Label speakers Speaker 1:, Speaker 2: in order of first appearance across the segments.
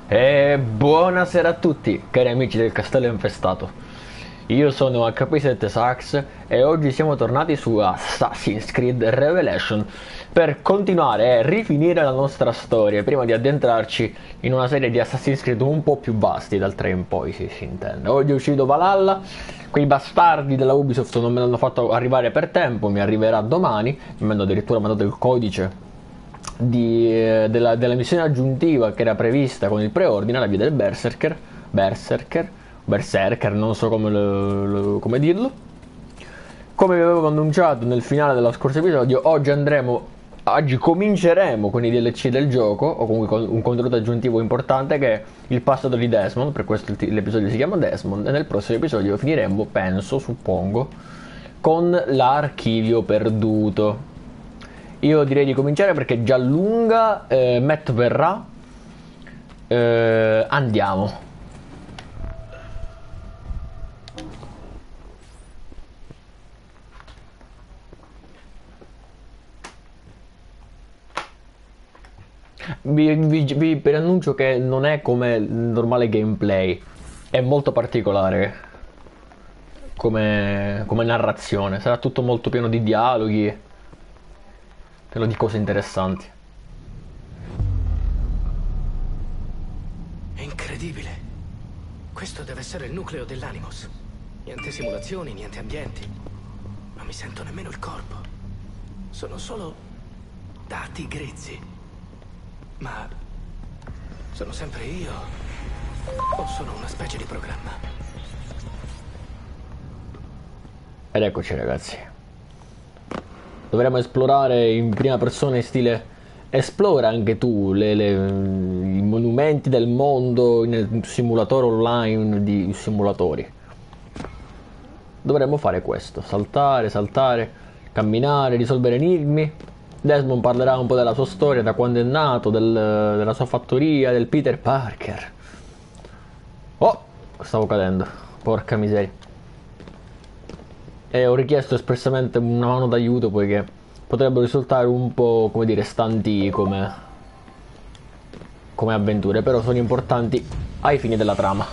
Speaker 1: E buonasera a tutti, cari amici del Castello Infestato. Io sono HP7 Sax e oggi siamo tornati su Assassin's Creed Revelation per continuare e rifinire la nostra storia prima di addentrarci in una serie di Assassin's Creed un po' più vasti dal 3 in poi, si intende. Oggi è uscito Valhalla, quei bastardi della Ubisoft non me l'hanno fatto arrivare per tempo, mi arriverà domani, mi hanno addirittura mandato il codice della missione aggiuntiva che era prevista con il preordine, la via del Berserker, non so come dirlo. Come vi avevo annunciato nel finale dello scorso episodio, oggi cominceremo con i DLC del gioco, o comunque con un contenuto aggiuntivo importante che è il passato di Desmond, per questo l'episodio si chiama Desmond, e nel prossimo episodio finiremo, penso, suppongo, con l'archivio perduto. Io direi di cominciare perché già lunga, Matt verrà, andiamo. Vi preannuncio che non è come il normale gameplay, è molto particolare come narrazione, sarà tutto molto pieno di dialoghi, pieno di cose interessanti.
Speaker 2: È incredibile. Questo deve essere il nucleo dell'Animos. Niente simulazioni, niente ambienti. Non mi sento nemmeno il corpo. Sono solo dati grezzi. Ma sono sempre io? O sono una specie di programma?
Speaker 1: Ed eccoci ragazzi. Dovremmo esplorare in prima persona in stile esplora anche tu i monumenti del mondo nel simulatore online di simulatori. Dovremmo fare questo, saltare, camminare, risolvere enigmi. Desmond parlerà un po' della sua storia, da quando è nato, della sua fattoria, del Peter Parker. Oh, stavo cadendo, porca miseria. E ho richiesto espressamente una mano d'aiuto poiché potrebbero risultare un po', come dire, stanti come avventure, però sono importanti ai fini della trama.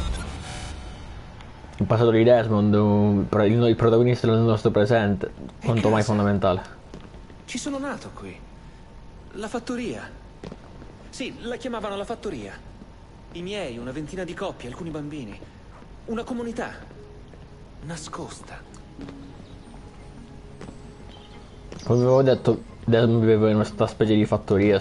Speaker 1: Il passato di Desmond, il protagonista del nostro presente, quanto mai fondamentale.
Speaker 2: Ci sono nato qui. La fattoria. Sì, la chiamavano la fattoria. I miei, una ventina di coppie, alcuni bambini. Una comunità. Nascosta.
Speaker 1: Come avevo detto, Desmond viveva in questa specie di fattoria,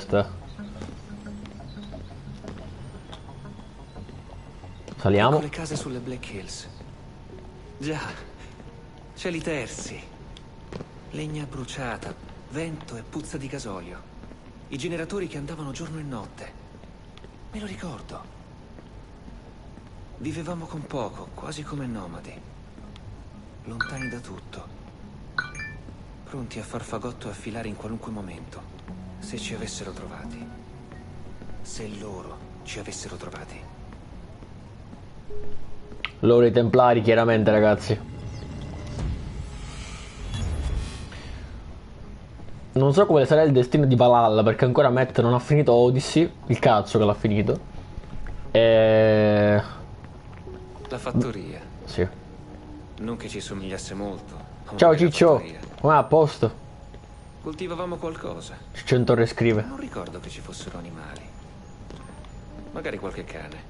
Speaker 1: Saliamo.
Speaker 2: Le case sulle Black Hills. Già. Cieli tersi. Legna bruciata. Vento e puzza di gasolio. I generatori che andavano giorno e notte. Me lo ricordo. Vivevamo con poco, quasi come nomadi. Lontani da tutto. Pronti a far fagotto e affilare in qualunque momento. Se ci avessero trovati. Se loro ci avessero trovati.
Speaker 1: Loro i Templari, chiaramente, ragazzi. Non so quale sarà il destino di Valhalla, perché ancora Matt non ha finito Odyssey, il cazzo che l'ha finito. E...
Speaker 2: La fattoria.
Speaker 1: Sì.
Speaker 2: Non che ci somigliasse molto.
Speaker 1: Ciao Ciccio, come a posto?
Speaker 2: Coltivavamo qualcosa.
Speaker 1: Ciccio Torre scrive.
Speaker 2: Non ricordo che ci fossero animali. Magari qualche cane.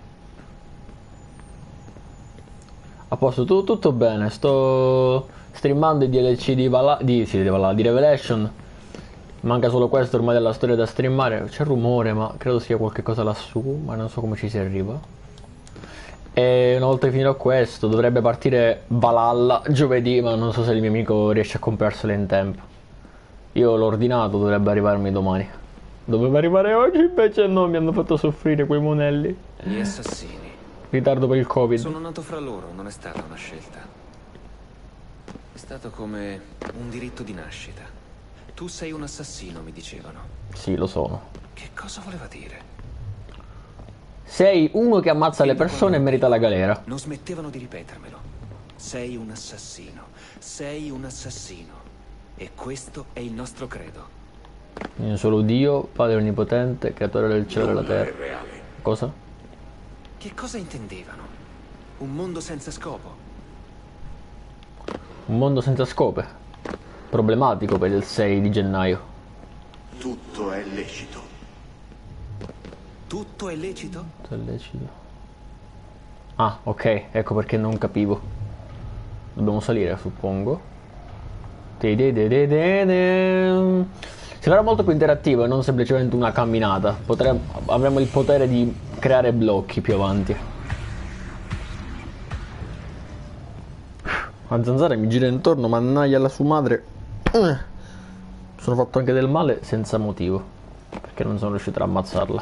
Speaker 1: A posto, tutto bene, sto streamando i DLC di Revelation. Manca solo questo ormai della storia da streamare. C'è rumore, ma credo sia qualche cosa lassù, ma non so come ci si arriva. E una volta che finirò questo, dovrebbe partire Valhalla giovedì, ma non so se il mio amico riesce a comprarselo in tempo. Io l'ho ordinato, dovrebbe arrivarmi domani. Doveva arrivare oggi, invece no, mi hanno fatto soffrire quei monelli.
Speaker 2: Gli assassini.
Speaker 1: Ritardo per il Covid.
Speaker 2: Sono nato fra loro, non è stata una scelta. È stato come un diritto di nascita. Tu sei un assassino, mi dicevano.
Speaker 1: Sì, lo sono.
Speaker 2: Che cosa voleva dire?
Speaker 1: Sei uno che ammazza le persone e merita la galera.
Speaker 2: Non smettevano di ripetermelo. Sei un assassino. Sei un assassino. E questo è il nostro credo.
Speaker 1: Io solo Dio, Padre Onnipotente, Creatore del cielo e della terra.
Speaker 3: È reale.
Speaker 1: Cosa?
Speaker 2: Che cosa intendevano? Un mondo senza scopo?
Speaker 1: Un mondo senza scope. Problematico per il 6 di gennaio.
Speaker 3: Tutto è lecito.
Speaker 2: Tutto è lecito?
Speaker 1: Tutto è lecito. Ah, ok, ecco perché non capivo. Dobbiamo salire, suppongo. Sarà molto più interattivo e non semplicemente una camminata. Avremo il potere di creare blocchi più avanti. La zanzara mi gira intorno, mannaia alla sua madre. Sono fatto anche del male senza motivo, perché non sono riuscito ad ammazzarla.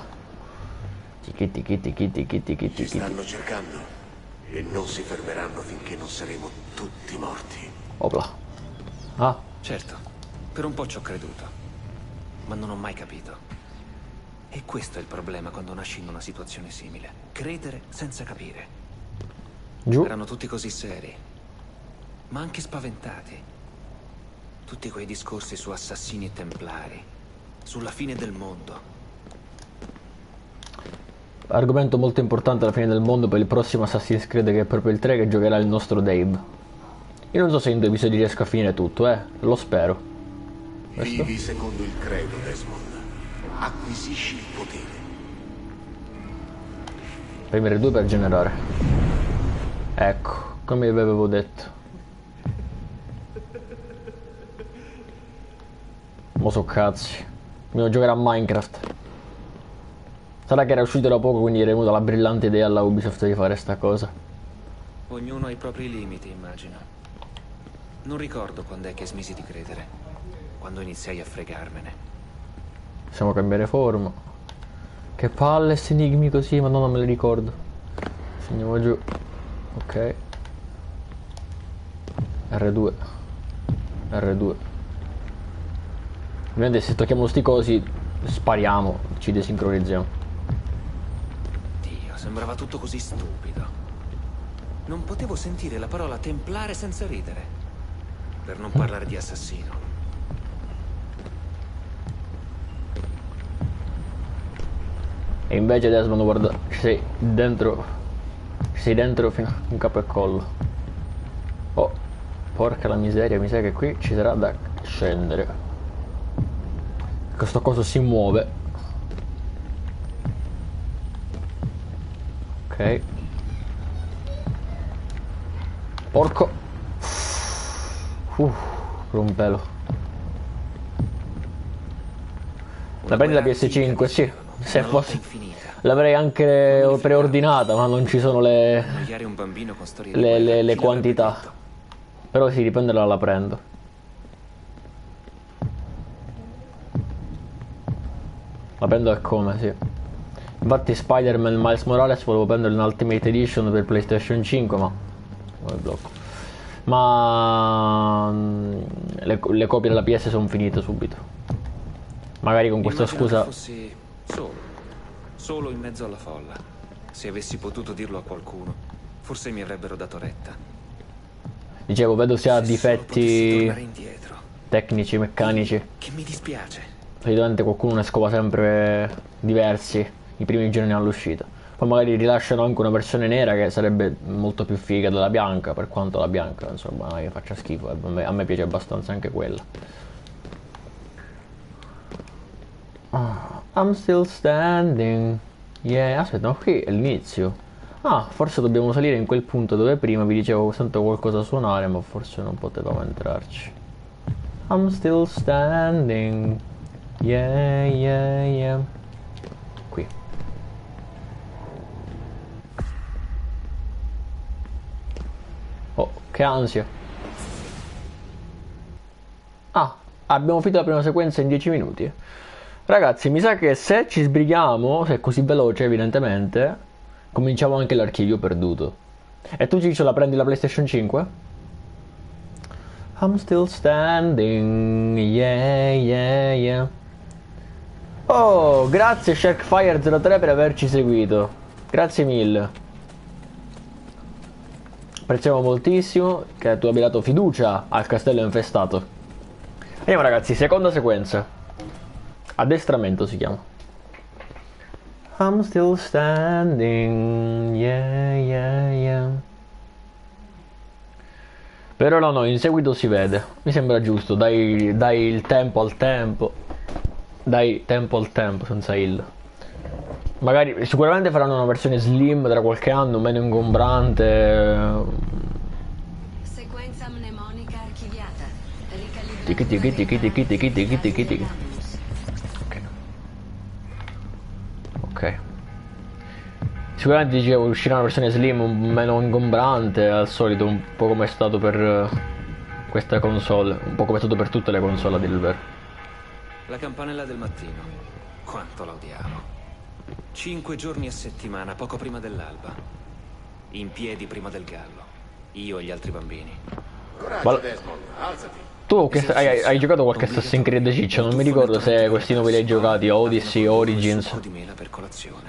Speaker 3: Ci stanno cercando e non si fermeranno finché non saremo tutti morti.
Speaker 1: Opla. Ah,
Speaker 2: Certo, per un po' ci ho creduto, ma non ho mai capito. E questo è il problema quando nasci in una situazione simile. Credere senza capire.
Speaker 1: giù.
Speaker 2: Erano tutti così seri, ma anche spaventati. Tutti quei discorsi su assassini e templari, sulla fine del mondo.
Speaker 1: Argomento molto importante alla fine del mondo per il prossimo Assassin's Creed, che è proprio il 3, che giocherà il nostro Dave. Io non so se in 2 episodi riesco a finire tutto, lo spero. Questo?
Speaker 3: Vivi secondo il credo, Desmond. Acquisisci il potere.
Speaker 1: Premere 2 per generare. Ecco, come vi avevo detto. Mo so cazzi. Dobbiamo giocare a Minecraft. Sarà che era uscito da poco, quindi era venuta la brillante idea alla Ubisoft di fare sta cosa.
Speaker 2: Ognuno ha i propri limiti, immagino. Non ricordo quando è che smisi di credere. Quando iniziai a fregarmene.
Speaker 1: Possiamo cambiare forma. Che palle sti enigmi così, ma non me li ricordo. Andiamo giù. Ok. R2. R2. Ovviamente se tocchiamo sti cosi spariamo, ci desincronizziamo.
Speaker 2: Dio, sembrava tutto così stupido. Non potevo sentire la parola templare senza ridere. Per non parlare di assassino.
Speaker 1: E invece Desmond, guarda, sei dentro fino a un capo e collo. Oh, porca la miseria, mi sa che qui ci sarà da scendere. Questo coso si muove. Ok. Porco. Per un pelo. La prendi la PS5, sì. Se fosse. L'avrei anche preordinata, ma non ci sono le quantità. Però sì, dipende da la prendo. La prendo e come, sì. Infatti Spider-Man Miles Morales volevo prendere in Ultimate Edition per PlayStation 5, ma come blocco. Ma le copie della PS sono finite subito. Magari con questa scusa.
Speaker 2: Fossi solo in mezzo alla folla. Se avessi potuto dirlo a qualcuno, forse mi avrebbero dato retta.
Speaker 1: Dicevo, vedo se ha
Speaker 2: Se solo potessi
Speaker 1: difetti
Speaker 2: tornare indietro.
Speaker 1: tecnici, meccanici.
Speaker 2: Che mi dispiace.
Speaker 1: Solitamente qualcuno ne scova sempre diversi i primi giorni all'uscita. Poi magari rilasciano anche una versione nera che sarebbe molto più figa della bianca, per quanto la bianca insomma non è che faccia schifo, a me piace abbastanza anche quella. I'm still standing. Yeah, aspetta, ma qui è l'inizio. Ah, forse dobbiamo salire in quel punto dove prima vi dicevo che sento qualcosa suonare, ma forse non potevamo entrarci. I'm still standing. Yeah, yeah, yeah. Qui. Oh, che ansia. Ah, abbiamo finito la prima sequenza in 10 minuti. Ragazzi, mi sa che se ci sbrighiamo, se è così veloce evidentemente, cominciamo anche l'archivio perduto. E tu Ciccio la prendi la PlayStation 5? I'm still standing, yeah, yeah, yeah. Oh, grazie Sharkfire03 per averci seguito. Grazie mille. Apprezziamo moltissimo che tu abbia dato fiducia al castello infestato. Andiamo ragazzi, seconda sequenza. Addestramento si chiama. I'm still standing, yeah, yeah, yeah. Per ora no, in seguito si vede. Mi sembra giusto, dai il tempo al tempo. Dai tempo al tempo, senza il. Magari, sicuramente faranno una versione slim tra qualche anno, meno ingombrante.
Speaker 4: Sequenza mnemonica archiviata.
Speaker 1: Tiki tiki tiki tiki tiki tiki tiki tiki. Ok. Sicuramente dicevo uscirà una versione slim meno ingombrante, al solito, un po' come è stato per questa console, un po' come è stato per tutte le console a dire il vero.
Speaker 5: La campanella del mattino. Quanto la odiavo. 5 giorni a settimana, poco prima dell'alba. In piedi prima del gallo. Io e gli altri bambini.
Speaker 3: Coraggio, Desmond, alzati.
Speaker 1: Tu hai giocato qualche Assassin's Creed Ciccio? Non mi ricordo se questi nuovi li hai giocati, Odyssey, Origins.
Speaker 5: Succo di mela per colazione.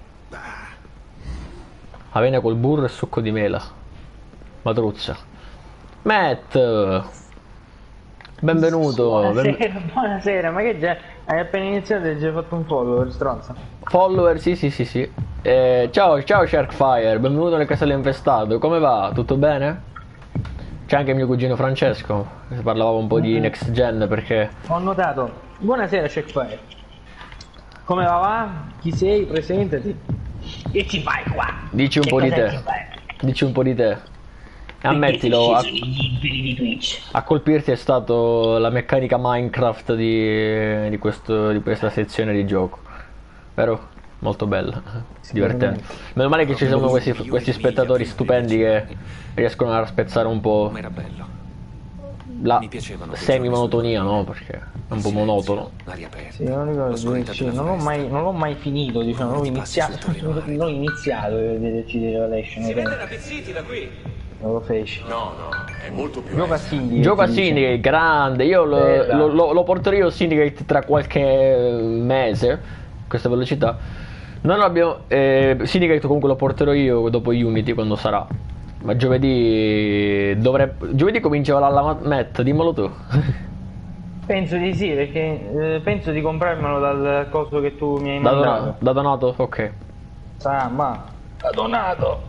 Speaker 1: Avena col burro e succo di mela. Matruzza. Matt! Benvenuto.
Speaker 6: Buonasera, buonasera, ma che già hai appena iniziato e hai già fatto un follower, stronzo.
Speaker 1: Follower, sì. Ciao Sharkfire, benvenuto nel castello infestato. Come va? Tutto bene? C'è anche mio cugino Francesco. Parlavamo un po' di next gen perché...
Speaker 6: Ho notato. Buonasera, Checkfire. Come va? Chi sei? Presentati. Che ci fai qua?
Speaker 1: Dici un po' di te. Dici un po' di te. Ammettilo, a colpirti è stato la meccanica Minecraft di questa sezione di gioco. Vero? Molto bella, divertente. Meno male che ci sono questi spettatori stupendi che riescono a spezzare un po'
Speaker 5: Era bello.
Speaker 1: la
Speaker 5: Mi piacevano quei
Speaker 1: semi-monotonia, no? Perché è un po' monotono.
Speaker 5: L'aria aperta.
Speaker 6: Sì, non ricordo, sì, non l'ho mai finito, diciamo, non l'ho iniziato a vederci di Revelation.
Speaker 5: Si vede Rapid da qui.
Speaker 6: Non lo feci.
Speaker 3: No, è molto più
Speaker 6: Gioca a
Speaker 3: est.
Speaker 6: Syndicate.
Speaker 1: Gioco a Syndicate, grande. Io lo porterò io Syndicate tra qualche mese. Questa velocità. Non abbiamo. Syndicate comunque lo porterò io dopo Unity quando sarà. Ma giovedì giovedì comincia la Matt, dimmelo tu.
Speaker 6: Penso di sì, perché penso di comprarmelo dal coso che tu mi hai mandato.
Speaker 1: Da donato? Ok.
Speaker 6: Ma da donato.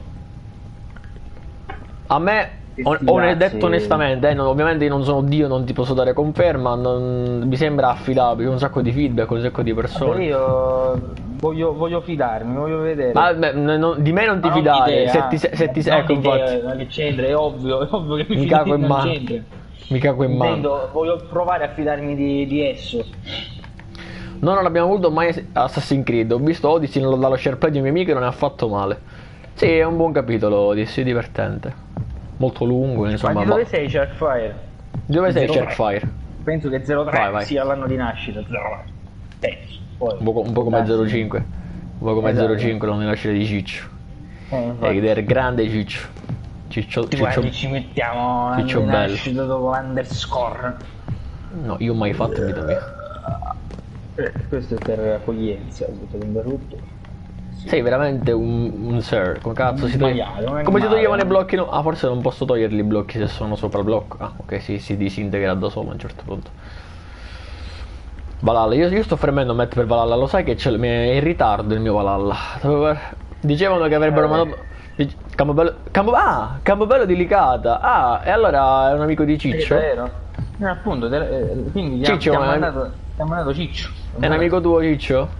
Speaker 1: A me, detto onestamente, ovviamente io non sono Dio, non ti posso dare conferma, mi sembra affidabile, un sacco di feedback, un sacco di persone.
Speaker 6: Io voglio fidarmi, voglio vedere.
Speaker 1: Ma di me non ti fidare, se ti ecco infatti.
Speaker 6: Ma che c'entra, è ovvio che
Speaker 1: Mi cago in mano. Mi cago in mano.
Speaker 6: Voglio provare a fidarmi di esso.
Speaker 1: No, non abbiamo avuto mai Assassin's Creed, ho visto Odyssey dallo SharePlay di un mio amico e non è affatto male. Sì, è un buon capitolo Odyssey, divertente. Molto lungo, insomma.
Speaker 6: Ma di dove sei, Sharkfire?
Speaker 1: Dove sei, Sharkfire?
Speaker 6: Penso che 03
Speaker 1: vai.
Speaker 6: sia l'anno di nascita. 03. Penso. Poi,
Speaker 1: Un po' come 05. Un po' come
Speaker 6: Esatto.
Speaker 1: 05, l'anno di nascita di Ciccio.
Speaker 6: infatti.
Speaker 1: Ed è il grande Ciccio. Ciccio
Speaker 6: Ci mettiamo l'anno
Speaker 1: Ciccio
Speaker 6: di
Speaker 1: bello.
Speaker 6: nascita dopo l'underscore.
Speaker 1: No, io ho mai fatto in vita mia.
Speaker 6: Questo è per accoglienza, ho detto l'interrutto.
Speaker 1: Sei veramente un sir. Come cazzo si
Speaker 6: Sbagliato, non
Speaker 1: toglie?
Speaker 6: è
Speaker 1: Come si
Speaker 6: male.
Speaker 1: toglievano i blocchi? Ah, forse non posso toglierli i blocchi se sono sopra il blocco. Ah, ok, si disintegra da solo a un certo punto. Valhalla, io sto fremendo Matt per Valhalla, lo sai che mi è in ritardo il mio Valhalla. Dicevano che avrebbero mandato. Campobello di Licata. Ah, e allora è un amico di Ciccio?
Speaker 6: È vero. Appunto, quindi
Speaker 1: Ciccio,
Speaker 6: ti ha mandato Ciccio.
Speaker 1: È un amico tuo Ciccio?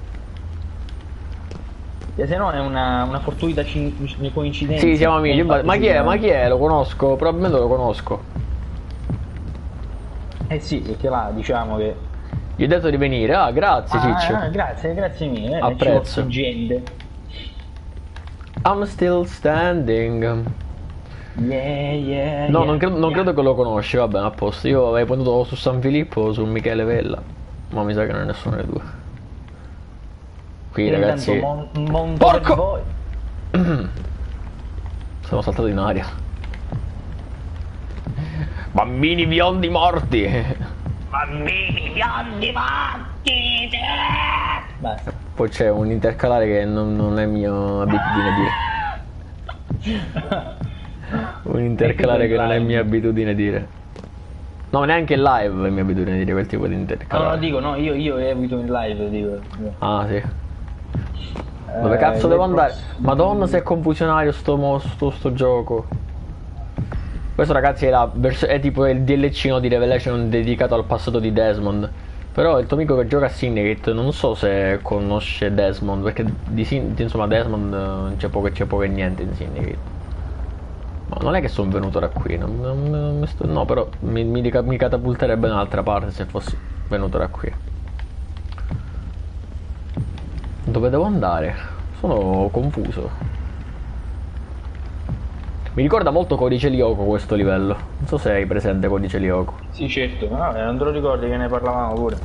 Speaker 6: Se no è una fortuita coincidenza.
Speaker 1: Sì, siamo amici. Ma chi è? Ma chi è? Lo conosco, probabilmente lo conosco.
Speaker 6: Eh sì, perché là diciamo che.
Speaker 1: Gli ho detto di venire. Ah, grazie Ciccio.
Speaker 6: Grazie mille.
Speaker 1: Apprezzo.
Speaker 6: Ci gente.
Speaker 1: I'm still standing.
Speaker 6: Yeah.
Speaker 1: No, non credo che lo conosci, va bene, a posto. Io avevo puntato su San Filippo o su Michele Vella. Ma mi sa che non è nessuno dei due. Qui ragazzi. Porco! Sono saltato in aria. Bambini biondi morti.
Speaker 6: Bambini biondi morti. Basta.
Speaker 1: Poi c'è un intercalare che non è mia abitudine dire. Un intercalare che non è mia abitudine dire. No, neanche in live è mia abitudine dire quel tipo di intercalare.
Speaker 6: No, io evito in live, dico.
Speaker 1: Ah, sì. Dove cazzo devo andare? Madonna se è confusionario sto gioco. Questo ragazzi è tipo il DLC di Revelation dedicato al passato di Desmond. Però il tuo amico che gioca a Syndicate non so se conosce Desmond, perché insomma Desmond c'è poco e niente in Syndicate. Ma non è che sono venuto da qui, no, però mi catapulterebbe da un'altra parte se fossi venuto da qui. Dove devo andare? Sono confuso. Mi ricorda molto Codice Lyoko questo livello. Non so se hai presente Codice Lyoko.
Speaker 6: Sì, certo, non te lo ricordi che ne parlavamo pure.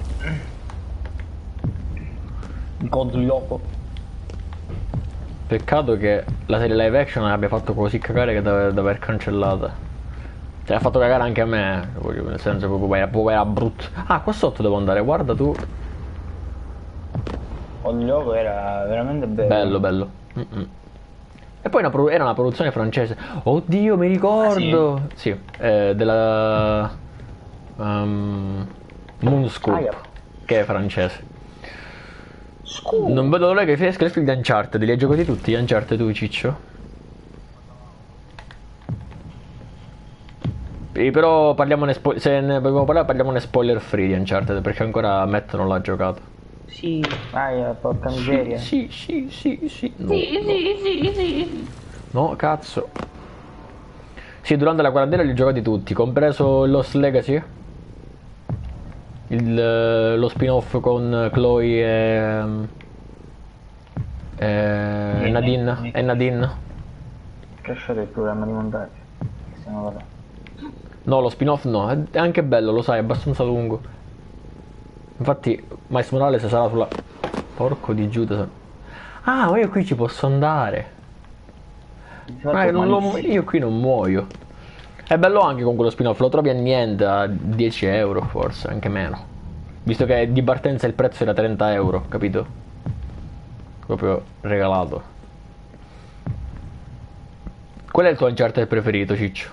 Speaker 6: Il Codice Lyoko.
Speaker 1: Peccato che la serie live action abbia fatto così cagare che da aver cancellata. Cioè ha fatto cagare anche a me. Nel senso proprio era brutto. Ah, qua sotto devo andare, guarda tu.
Speaker 6: Codice Lyoko era veramente bello.
Speaker 1: Bello. E poi era una produzione francese. Oddio, mi ricordo.
Speaker 6: Ah,
Speaker 1: sì, della Moonscoop, che è francese. Non vedo l'ora che finisca il film di Uncharted. Li hai giocati tutti gli Uncharted tu, Ciccio? Però parliamone se ne dobbiamo parlare, parliamone spoiler free di Uncharted, perché ancora Matt non l'ha giocato.
Speaker 6: Sì, porca miseria.
Speaker 1: Sì. No, sì. No, cazzo. Sì, durante la quarantena li ho giocati tutti, compreso Lost Legacy. Lo spin-off con Chloe e Nadine.
Speaker 6: Lasciate il programma di montaggio.
Speaker 1: No, lo spin-off no, è anche bello, lo sai, è abbastanza lungo. Infatti Miles Morales sarà sulla... Porco di Giuda. Ah, ma io qui ci posso andare. Io qui non muoio. È bello anche con quello spin-off, lo trovi a niente, a 10 euro forse, anche meno. Visto che di partenza il prezzo era 30 euro, capito? Proprio regalato. Qual è il tuo Uncharted preferito, Ciccio?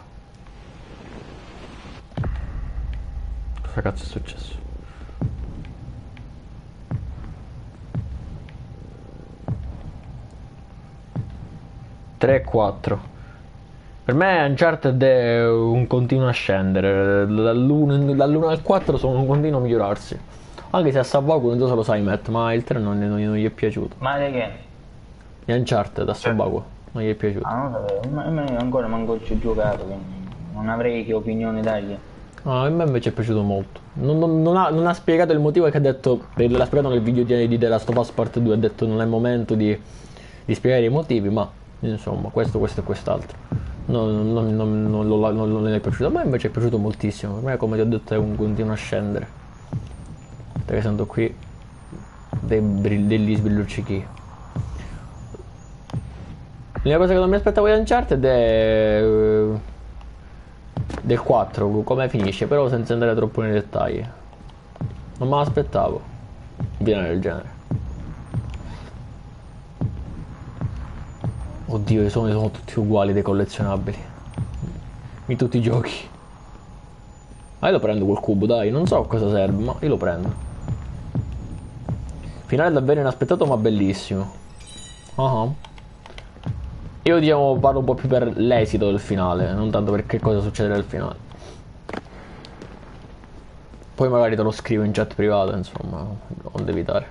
Speaker 1: Cosa cazzo è successo? Tre e 4. Per me Uncharted è un continuo a scendere, dall'1 al 4 sono un continuo a migliorarsi. Anche se a Sabaku, non so se lo sai Matt, ma il 3 non gli è piaciuto.
Speaker 6: Ma di che?
Speaker 1: Di Uncharted a Sabaku non gli è piaciuto.
Speaker 6: Ah, non sapevo, ma ancora manco ci ho giocato, quindi non avrei che opinione dargli.
Speaker 1: Ah, a me invece è piaciuto molto. Non ha spiegato il motivo, che ha detto, l'ha spiegato nel video di The Last of Us Part 2, ha detto non è il momento di spiegare i motivi, ma insomma questo e quest'altro. Non è piaciuto, a me invece è piaciuto moltissimo. Per me, come ti ho detto, è un continuo a scendere. Perché sento qui degli sbrilluccichi. L'unica cosa che non mi aspettavo di Uncharted è del 4, come finisce, però senza andare troppo nei dettagli. Non me l'aspettavo un finale del genere. Oddio, sono tutti uguali dei collezionabili. In tutti i giochi. Ma io lo prendo quel cubo, dai, non so a cosa serve, ma io lo prendo. Finale davvero inaspettato ma bellissimo. Io diciamo parlo un po' più per l'esito del finale, non tanto per che cosa succede nel finale. Poi magari te lo scrivo in chat privata, insomma, non evitare.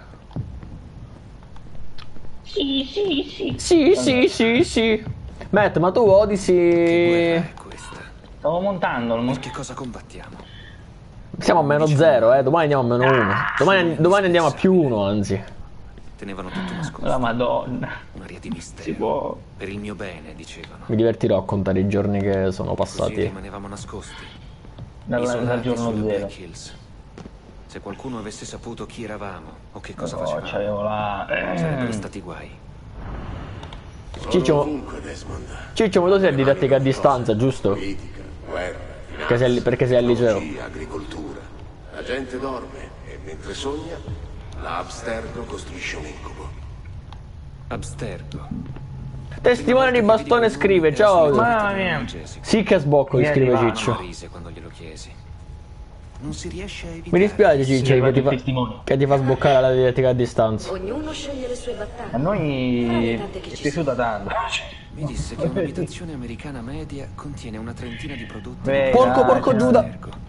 Speaker 1: Sì. Matt, ma tu Odyssey...
Speaker 6: Stavo montando.
Speaker 5: Per che cosa combattiamo?
Speaker 1: Siamo a -0, domani andiamo a -1. Domani andiamo a +1, anzi.
Speaker 5: Tenevano tutto nascosto.
Speaker 6: La madonna.
Speaker 5: Un'aria di mistero.
Speaker 6: Si può.
Speaker 5: Per il mio bene, dicevano.
Speaker 1: Mi divertirò a contare i giorni che sono passati.
Speaker 5: Così rimanevamo nascosti.
Speaker 6: Dal giorno 0.
Speaker 5: Se qualcuno avesse saputo chi eravamo o che cosa facevamo,
Speaker 6: c'avevo la...
Speaker 5: sarebbero stati guai.
Speaker 1: Ciccio, ma tu sei didattica a distanza, giusto?
Speaker 3: Politica, guerra,
Speaker 1: Perché sei al liceo.
Speaker 3: agricoltura. La gente dorme e mentre sogna, la Abstergo costruisce un incubo.
Speaker 5: Abstergo.
Speaker 1: Testimone di bastone scrive, ciao.
Speaker 6: Mamma mia.
Speaker 1: Sì che sbocco, scrive Ciccio.
Speaker 5: Rise quando glielo chiesi. non si riesce a evitare.
Speaker 1: Mi dispiace
Speaker 6: Sì,
Speaker 1: Cicci
Speaker 6: testimone.
Speaker 1: che ti fa sboccare la dialettica a distanza.
Speaker 4: Ognuno sceglie le sue battaglie.
Speaker 6: A noi
Speaker 4: Tante che
Speaker 6: è
Speaker 4: ci
Speaker 6: piaciuta tanto.
Speaker 5: Mi disse che un'abitazione americana media contiene una trentina di prodotti.
Speaker 6: Beh,
Speaker 1: Porco
Speaker 6: dai,
Speaker 1: Giuda!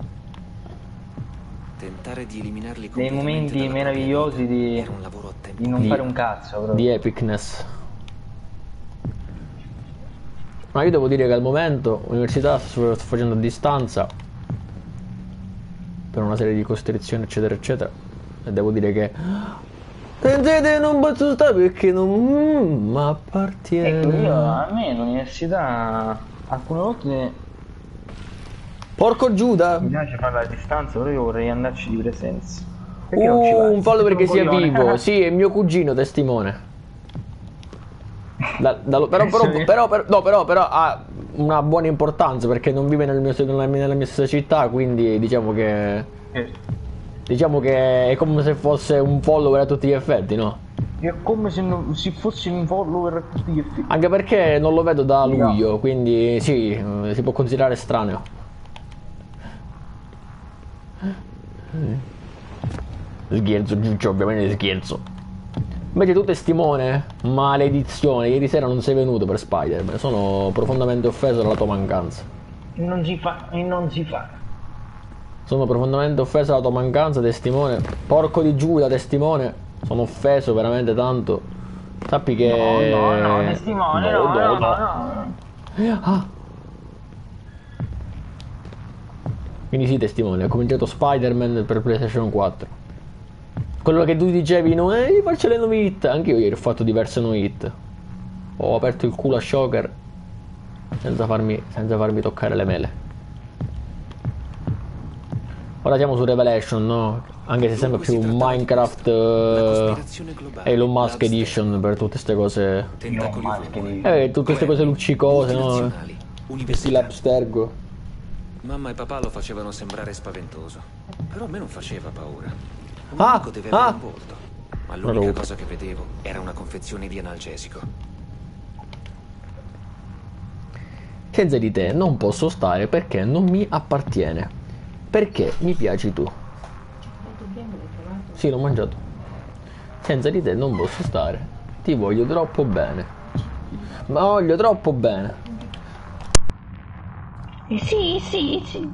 Speaker 5: Tentare di eliminarli
Speaker 6: Dei
Speaker 5: completamente
Speaker 6: momenti
Speaker 5: dalla propria
Speaker 6: meravigliosi
Speaker 5: vita
Speaker 6: di,
Speaker 5: era un lavoro a tempo
Speaker 6: di non
Speaker 1: Di-
Speaker 6: fare un cazzo proprio.
Speaker 1: Di epicness. Ma io devo dire che al momento l'università sto facendo a distanza per una serie di costrizioni eccetera eccetera e devo dire che sentite non posso stare perché non mi appartiene.
Speaker 6: Ecco, io a me l'università alcune volte
Speaker 1: Porco Giuda!
Speaker 6: mi piace farla a distanza, però io vorrei andarci di presenza. Perché non ci vai?
Speaker 1: Un fallo perché sia
Speaker 6: Coglione.
Speaker 1: vivo. Sì, è mio cugino testimone. Però ha una buona importanza perché non vive nella mia stessa città, quindi diciamo che è come se fosse un follower a tutti gli effetti, no?
Speaker 6: È come se non si fosse un follower a tutti gli effetti.
Speaker 1: Anche perché non lo vedo da luglio, quindi sì, si può considerare estraneo. Scherzo, Giuccio, ovviamente scherzo. Invece tu testimone, maledizione, ieri sera non sei venuto per Spider-Man, sono profondamente offeso dalla tua mancanza.
Speaker 6: Non si fa, e non si fa.
Speaker 1: Sono profondamente offeso dalla tua mancanza, testimone. Porco di Giuda, testimone. Sono offeso veramente tanto. Sappi che...
Speaker 6: No, testimone, no.
Speaker 1: Ah. Quindi sì, testimone, ho cominciato Spider-Man per PlayStation 4. Quello che tu dicevi, no, faccio le nuove hit. Anche io ieri ho fatto diverse nuove hit. Ho aperto il culo a Shocker senza farmi toccare le mele. Ora siamo su Revelation, no? Anche se sembra più Minecraft Elon Musk Edition per tutte queste cose. Tutte queste cose luccicose, no? Stile Abstergo.
Speaker 5: Mamma e papà lo facevano sembrare spaventoso, però a me non faceva paura. Un
Speaker 1: Ah,
Speaker 5: amico deve avere
Speaker 1: ah.
Speaker 5: un volto, ma l'unica cosa che vedevo era una confezione di analgesico.
Speaker 1: Senza di te non posso stare perché non mi appartiene. Perché mi piaci tu. Sì, l'ho mangiato. Senza di te non posso stare. Ti voglio troppo bene. Ma voglio troppo bene.
Speaker 6: Sì.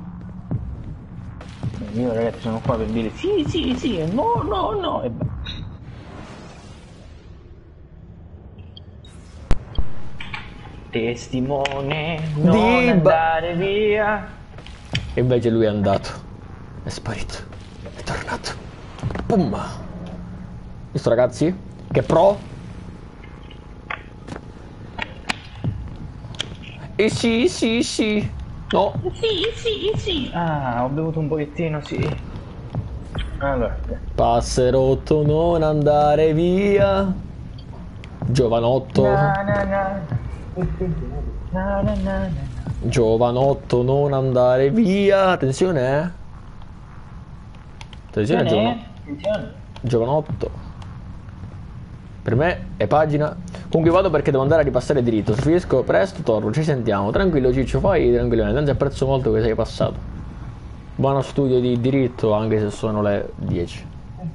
Speaker 6: Io ragazzi sono qua per dire sì, no, e basta. Testimone, non andare via.
Speaker 1: E invece lui è andato. È sparito. È tornato. Pum. Visto ragazzi? Che pro? E sì. No.
Speaker 6: Sì. Ah, ho bevuto un pochettino, sì. Allora.
Speaker 1: Passerotto non andare via. Giovanotto.
Speaker 6: Na.
Speaker 1: Giovanotto non andare via. Attenzione. Attenzione. Giovanotto. Per me è pagina. Comunque vado perché devo andare a ripassare diritto. Se finisco presto torno, ci sentiamo. Tranquillo Ciccio, fai tranquillamente. Anzi apprezzo molto che sei passato. Buono studio di diritto anche se sono le 10.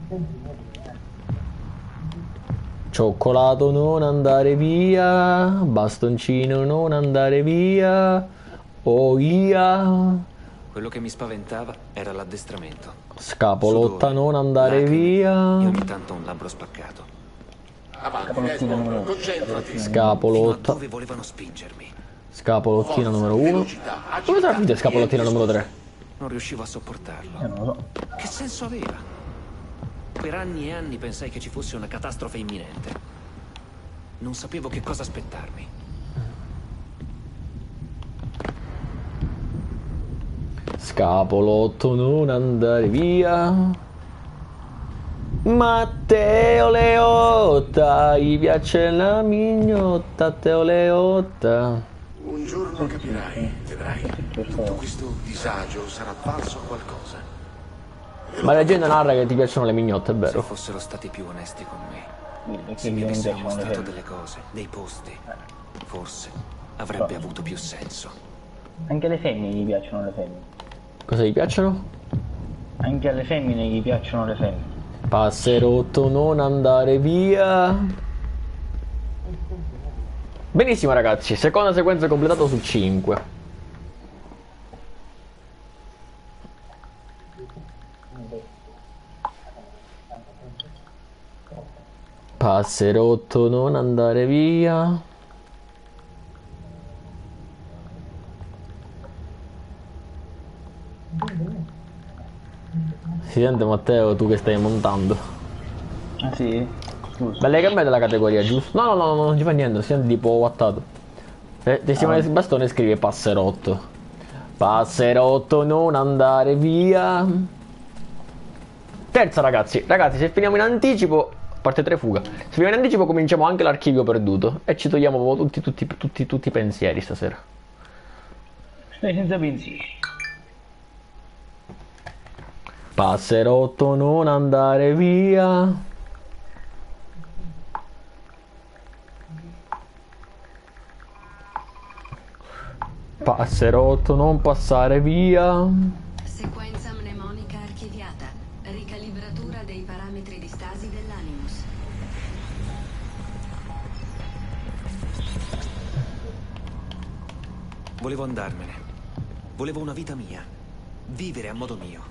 Speaker 1: Cioccolato non andare via. Bastoncino non andare via. Oh ia.
Speaker 5: Quello che mi spaventava era l'addestramento.
Speaker 1: Scapolotta
Speaker 5: Sudore,
Speaker 1: non andare
Speaker 5: lacrime
Speaker 1: via.
Speaker 5: E ogni tanto un labbro spaccato.
Speaker 3: Avanti, Desmond, concentrati.
Speaker 5: Fino a
Speaker 1: Scapolotta.
Speaker 5: dove volevano spingermi.
Speaker 1: Scapolottina numero 1.
Speaker 3: Velocità,
Speaker 1: Come sarà finita
Speaker 3: agilità,
Speaker 1: scapolottina
Speaker 3: niente
Speaker 1: numero 3?
Speaker 5: Non riuscivo a sopportarlo.
Speaker 6: Non lo so.
Speaker 5: Che senso aveva? Per anni e anni pensai che ci fosse una catastrofe imminente. Non sapevo che cosa aspettarmi.
Speaker 1: Scapolotto non andare via. Matteo Leotta, gli piace la mignotta, Teo Leotta.
Speaker 3: Un giorno capirai, vedrai. Tutto questo disagio sarà valso a qualcosa.
Speaker 1: Ma la leggenda narra che ti piacciono le mignotte, è
Speaker 5: Se
Speaker 1: vero?
Speaker 5: fossero stati più onesti con me,
Speaker 6: Perché
Speaker 5: se mi
Speaker 6: non
Speaker 5: avessero
Speaker 6: piacciono le
Speaker 5: mostrato
Speaker 6: femmine.
Speaker 5: delle cose, dei posti, forse avrebbe avuto più senso.
Speaker 6: Anche le femmine gli piacciono le femmine.
Speaker 1: Cosa gli piacciono?
Speaker 6: Anche alle femmine gli piacciono le femmine.
Speaker 1: Passerotto, non andare via. Benissimo ragazzi, seconda sequenza completata su 5. Passerotto, non andare via. Si sente Matteo, tu che stai montando?
Speaker 6: Ah sì? Scusa.
Speaker 1: Beh, lei che della categoria, giusto? No, non ci fa niente, si sente tipo wattato. Testimone di bastone scrive passerotto. Passerotto, non andare via. Terza ragazzi, se finiamo in anticipo, parte 3 fuga. Se finiamo in anticipo cominciamo anche l'archivio perduto e ci togliamo tutti i pensieri stasera.
Speaker 6: Stai senza pensieri.
Speaker 1: Passerotto, non andare via. Passerotto, non passare via.
Speaker 4: Sequenza mnemonica archiviata. Ricalibratura dei parametri di stasi dell'Animus.
Speaker 5: Volevo andarmene. Volevo una vita mia. Vivere a modo mio.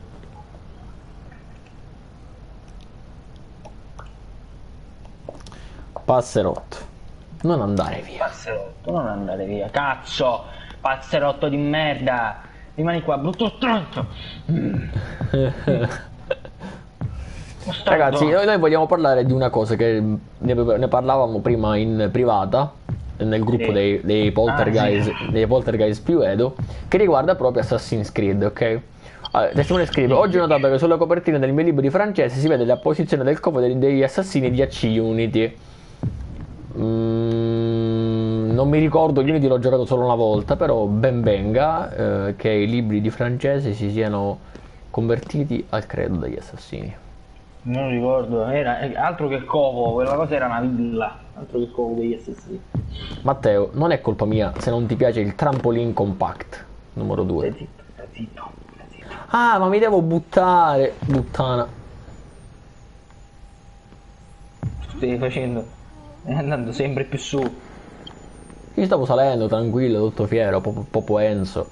Speaker 1: Passerotto, non andare via.
Speaker 6: Passerotto, non andare via. Cazzo! Passerotto di merda! Rimani qua, brutto stronzo!
Speaker 1: Ragazzi, noi vogliamo parlare di una cosa che ne parlavamo prima in privata, nel gruppo
Speaker 6: Sì.
Speaker 1: dei poltergeist,
Speaker 6: sì.
Speaker 1: dei poltergeist più Edo, che riguarda proprio Assassin's Creed, ok? Allora, testimone scrive: oggi ho notato che sulla copertina del mio libro di francese si vede la posizione del covo degli assassini di AC Unity. Non mi ricordo, Unity l'ho giocato solo una volta, però ben venga che i libri di francese si siano convertiti al credo degli assassini.
Speaker 6: Non ricordo, era altro che covo, quella cosa era una villa, altro che covo degli assassini.
Speaker 1: Matteo, non è colpa mia se non ti piace il trampolin compact numero 2.
Speaker 6: Stai zitto, stai zitto, stai zitto.
Speaker 1: Ah, ma mi devo buttare, puttana.
Speaker 6: Stai facendo? Andando sempre più su.
Speaker 1: Io stavo salendo tranquillo, tutto fiero, Popo Enzo.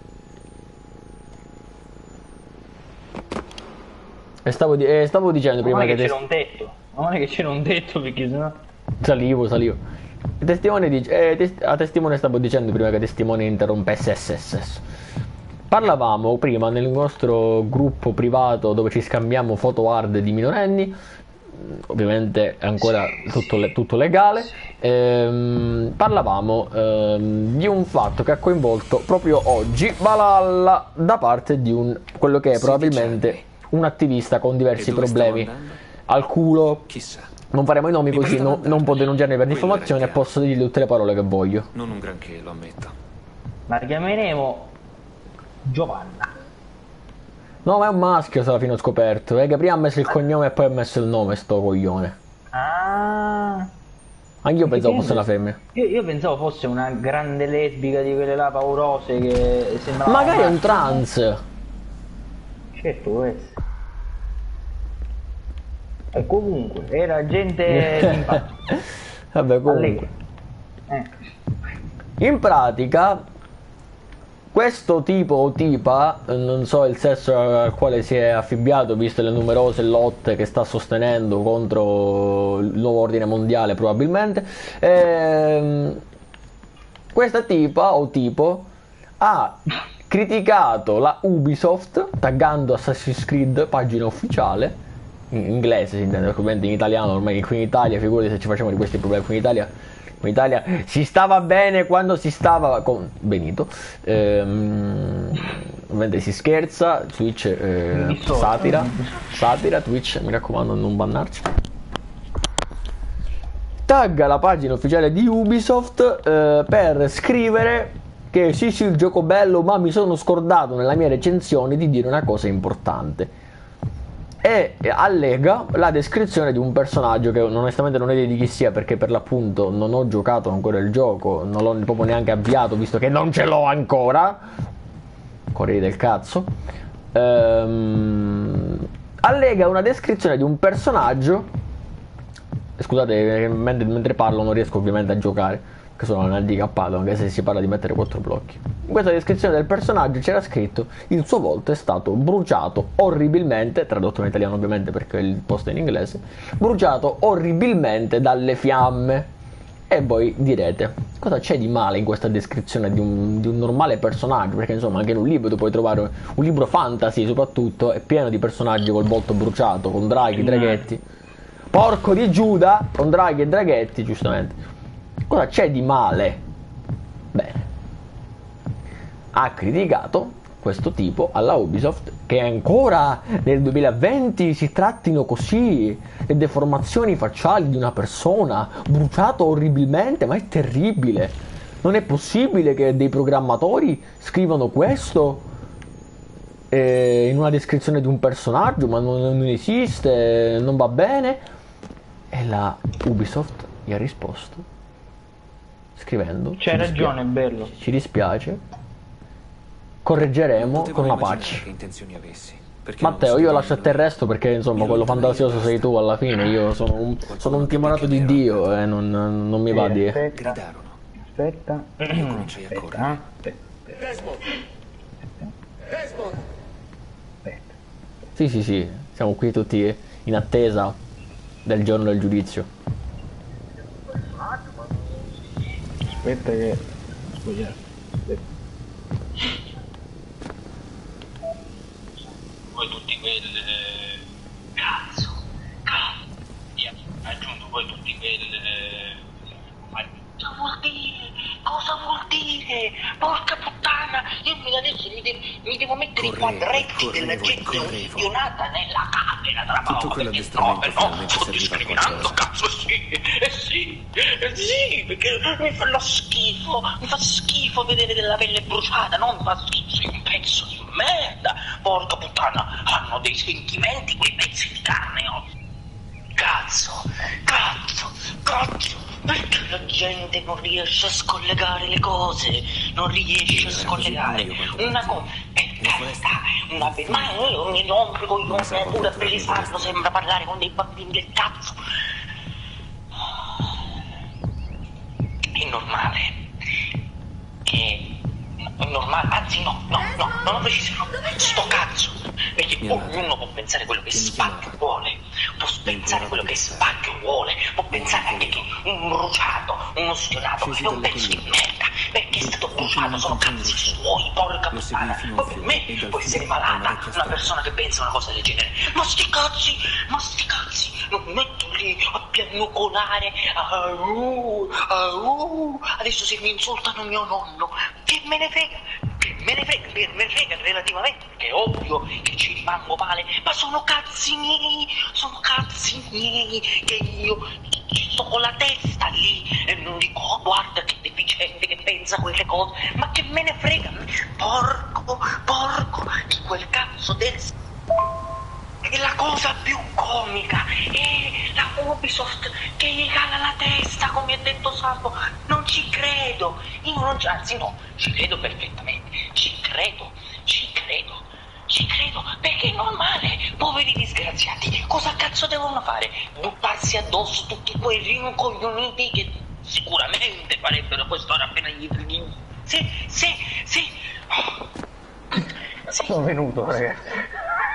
Speaker 1: E stavo dicendo
Speaker 6: Ma
Speaker 1: prima
Speaker 6: non è
Speaker 1: che
Speaker 6: che c'era un tetto, ma non è che c'era un tetto perché sennò...
Speaker 1: Salivo. Il testimone dice, a testimone stavo dicendo prima che testimone interrompesse SSS. Parlavamo prima nel nostro gruppo privato dove ci scambiamo foto hard di minorenni, ovviamente è ancora tutto legale. Parlavamo di un fatto che ha coinvolto proprio oggi Valhalla da parte di quello che è probabilmente un attivista con diversi
Speaker 5: E dove
Speaker 1: problemi
Speaker 5: stavo andando?
Speaker 1: al culo.
Speaker 5: Chissà.
Speaker 1: Non faremo i nomi
Speaker 5: Mi
Speaker 1: così
Speaker 5: bastava
Speaker 1: non può denunciarmi per
Speaker 5: Quello era
Speaker 1: diffamazione e
Speaker 5: chiaro.
Speaker 1: posso dirgli tutte le parole che voglio.
Speaker 5: Non un granché, lo ammetto.
Speaker 6: La chiameremo Giovanna.
Speaker 1: No, ma è un maschio se alla fine ho scoperto. È che prima ha messo il cognome e poi ha messo il nome, sto coglione.
Speaker 6: Ah,
Speaker 1: Anch'io pensavo
Speaker 6: Che
Speaker 1: fosse una femmina.
Speaker 6: io pensavo fosse una grande lesbica di quelle là paurose che sembrava...
Speaker 1: Magari è un trans.
Speaker 6: Certo, può essere. E comunque, era gente simpatica.
Speaker 1: Vabbè, comunque.
Speaker 6: Allegri.
Speaker 1: In pratica, questo tipo o tipa, non so il sesso al quale si è affibbiato, viste le numerose lotte che sta sostenendo contro il nuovo ordine mondiale probabilmente, questa tipa o tipo ha criticato la Ubisoft taggando Assassin's Creed pagina ufficiale, in inglese si intende, ovviamente in italiano ormai qui in Italia, figurati se ci facciamo di questi problemi qui in Italia. In Italia si stava bene quando si stava con Benito, ovviamente si scherza, Twitch satira, Twitch mi raccomando non bannarci. Tagga la pagina ufficiale di Ubisoft per scrivere che sì il gioco bello, ma mi sono scordato nella mia recensione di dire una cosa importante. E allega la descrizione di un personaggio che onestamente non è di chi sia, perché per l'appunto non ho giocato ancora il gioco, non l'ho proprio neanche avviato visto che non ce l'ho ancora. Corriere del cazzo. allega una descrizione di un personaggio. Scusate, mentre parlo non riesco ovviamente a giocare, che sono handicappato, anche se si parla di mettere 4 blocchi. In questa descrizione del personaggio c'era scritto: il suo volto è stato bruciato orribilmente, tradotto in italiano ovviamente perché il post è in inglese, bruciato orribilmente dalle fiamme. E voi direte, cosa c'è di male in questa descrizione di un normale personaggio? Perché insomma anche in un libro tu puoi trovare, un libro fantasy soprattutto, è pieno di personaggi col volto bruciato, con draghi, draghetti. Porco di Giuda, con draghi e draghetti, giustamente. Cosa c'è di male? Bene. Ha criticato questo tipo alla Ubisoft che ancora nel 2020 si trattino così le deformazioni facciali di una persona, bruciato orribilmente, ma è terribile. Non è possibile che dei programmatori scrivano questo in una descrizione di un personaggio, ma non esiste, non va bene. E la Ubisoft gli ha risposto scrivendo:
Speaker 6: c'hai ragione, bello.
Speaker 1: Ci dispiace, correggeremo con una patch.
Speaker 5: Che intenzioni avessi.
Speaker 1: Matteo, io lascio a te il resto perché insomma quello fantasioso sei tu alla fine. Io sono un timorato di Dio e non mi va di...
Speaker 5: Gridarono.
Speaker 6: Aspetta.
Speaker 5: Io cominciai a correre.
Speaker 3: Desmond! Desmond!
Speaker 1: Sì, siamo qui tutti in attesa del giorno del giudizio.
Speaker 6: Aspetta che... Scusa.
Speaker 7: Poi tutti quelle... Cazzo! Aggiunto poi tutti quelle... Cosa vuol dire? Cosa vuol dire? Porca puttana! Io adesso mi devo mettere i quadretti della gente ungionata nella camera tra poco.
Speaker 5: Tutto quell'addestramento finalmente
Speaker 7: sto
Speaker 5: serviva a
Speaker 7: discriminando,
Speaker 5: qualcosa.
Speaker 7: cazzo, sì, perché mi fa schifo vedere della pelle bruciata, non mi fa schifo, sei un pezzo di merda, porca puttana, hanno dei sentimenti quei pezzi di carne, oh. Cazzo, perché la gente non riesce a scollegare le cose, non riesce a scollegare una cosa, ma io mi rompo con i pure a Belisario, sembra parlare con dei bambini del cazzo. È normale, anzi no, non ho preciso, sto cazzo, perché ognuno può pensare quello che Spacchio vuole, può pensare quello che Spacchio vuole, può pensare anche che un bruciato, uno stionato è un pezzo di merda, perché è stato bruciato, sono cazzi suoi, porca puttana, poi per me può essere malata una persona che pensa una cosa del genere, ma sti cazzi, non mi metto lì a piagnucolare, adesso se mi insultano mio nonno, che me ne frega relativamente, perché è ovvio che ci rimango male, ma sono cazzi miei, che io ci sto con la testa lì e non dico, oh, guarda che deficiente che pensa quelle cose, ma che me ne frega, porco di quel cazzo del... E la cosa più comica è la Ubisoft che gli cala la testa, come ha detto Salvo. Non ci credo. Io non ci... Anzi no, ci credo perfettamente. Ci credo. Perché è normale. Poveri disgraziati. Cosa cazzo devono fare? Buttarsi addosso tutti quei rincoglioniti che sicuramente farebbero quest'ora appena gli... Sì.
Speaker 6: Sono venuto, ragazzi.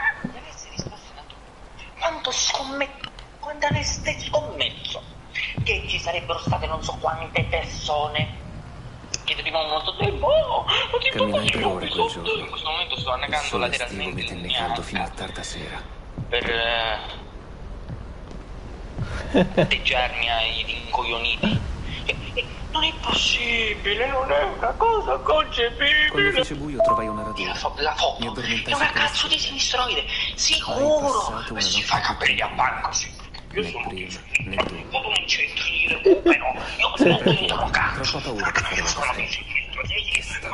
Speaker 7: Quando avreste scommesso che ci sarebbero state non so quante persone che dovevano molto tempo,
Speaker 5: Camminai per ore quel giorno.
Speaker 7: in questo momento sto annegando
Speaker 5: Il
Speaker 7: lateralmente
Speaker 5: sole estivo mi tenne caldo fino a tarda sera.
Speaker 7: per atteggiarmi ai rincoglioniti. Non è possibile, non è una cosa concepibile.
Speaker 5: Quando fece buio trovai una radura.
Speaker 7: La foto
Speaker 5: Mi addormentai
Speaker 7: è una
Speaker 5: su
Speaker 7: cazzo di sinistroide, sicuro.
Speaker 5: passato
Speaker 7: E si
Speaker 5: una
Speaker 7: fa i
Speaker 5: notte
Speaker 7: capelli a banco, sì. Io
Speaker 5: né
Speaker 7: sono
Speaker 5: prima né
Speaker 7: vado
Speaker 5: dopo.
Speaker 7: nei centri di recupero, io sono dentro cazzo.
Speaker 5: Troppa paura per fare
Speaker 7: Io sono
Speaker 5: una
Speaker 7: nei
Speaker 5: storia.
Speaker 7: centri,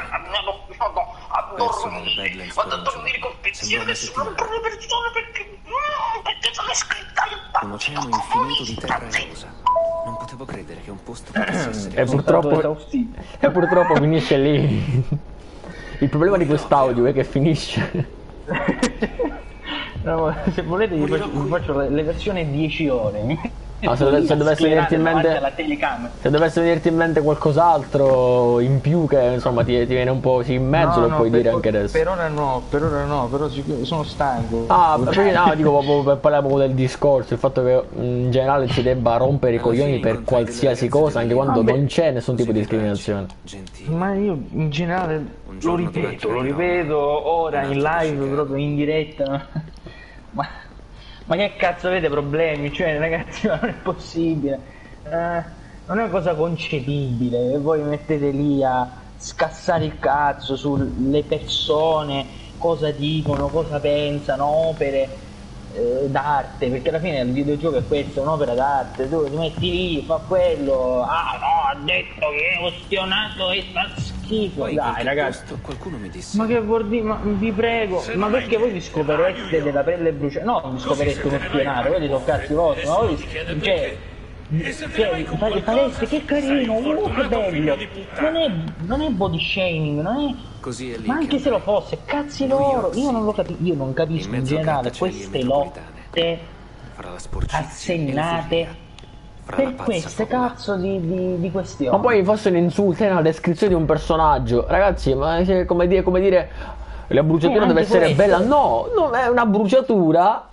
Speaker 7: vado a dormire col pensiero che sono altre persone perché sono iscritta
Speaker 5: Un oceano infinito di terra e rosa. Non potevo credere che un posto potesse essere
Speaker 1: E
Speaker 5: così.
Speaker 1: purtroppo finisce lì. Il problema di quest'audio è che finisce.
Speaker 6: No, se volete vi faccio le versioni 10 ore.
Speaker 1: Ah, se dovesse venirti in mente,
Speaker 6: la telecamera.
Speaker 1: se dovesse venirti in mente qualcos'altro in più che insomma ti viene un po' così in mezzo, lo puoi dire anche adesso.
Speaker 6: Per ora no, però sono stanco.
Speaker 1: Ah, perché no, dico proprio per parlare proprio del discorso, il fatto che in generale si debba rompere i coglioni per qualsiasi cosa, anche quando non c'è nessun tipo di discriminazione.
Speaker 6: Ma io in generale lo ripeto ora in live, proprio in diretta. Ma che cazzo avete problemi? Cioè ragazzi, ma non è possibile, non è una cosa concepibile che voi mettete lì a scassare il cazzo sulle persone, cosa dicono, cosa pensano, opere d'arte, perché alla fine il videogioco è questo, è un'opera d'arte, tu ti metti lì, fa quello, ah no, ha detto che è ostionato e fa schifo. Poi, dai ragazzi,
Speaker 5: qualcuno mi disse,
Speaker 6: ma che vuol dire, ma vi prego, ma perché voi vi scopereste della pelle bruciata? No, vi scopereste uno spionato, quelli sono cazzi vostri, ma voi fareste che carino, che bello, non è body shaming, non è.
Speaker 5: Così è lì,
Speaker 6: ma anche se lo fosse, cazzi loro, io non capisco in generale queste lotte assennate per queste cazzo di questioni.
Speaker 1: Ma poi fosse un insulto, è una descrizione di un personaggio, ragazzi, ma come dire la bruciatura deve essere bella, no, è una bruciatura,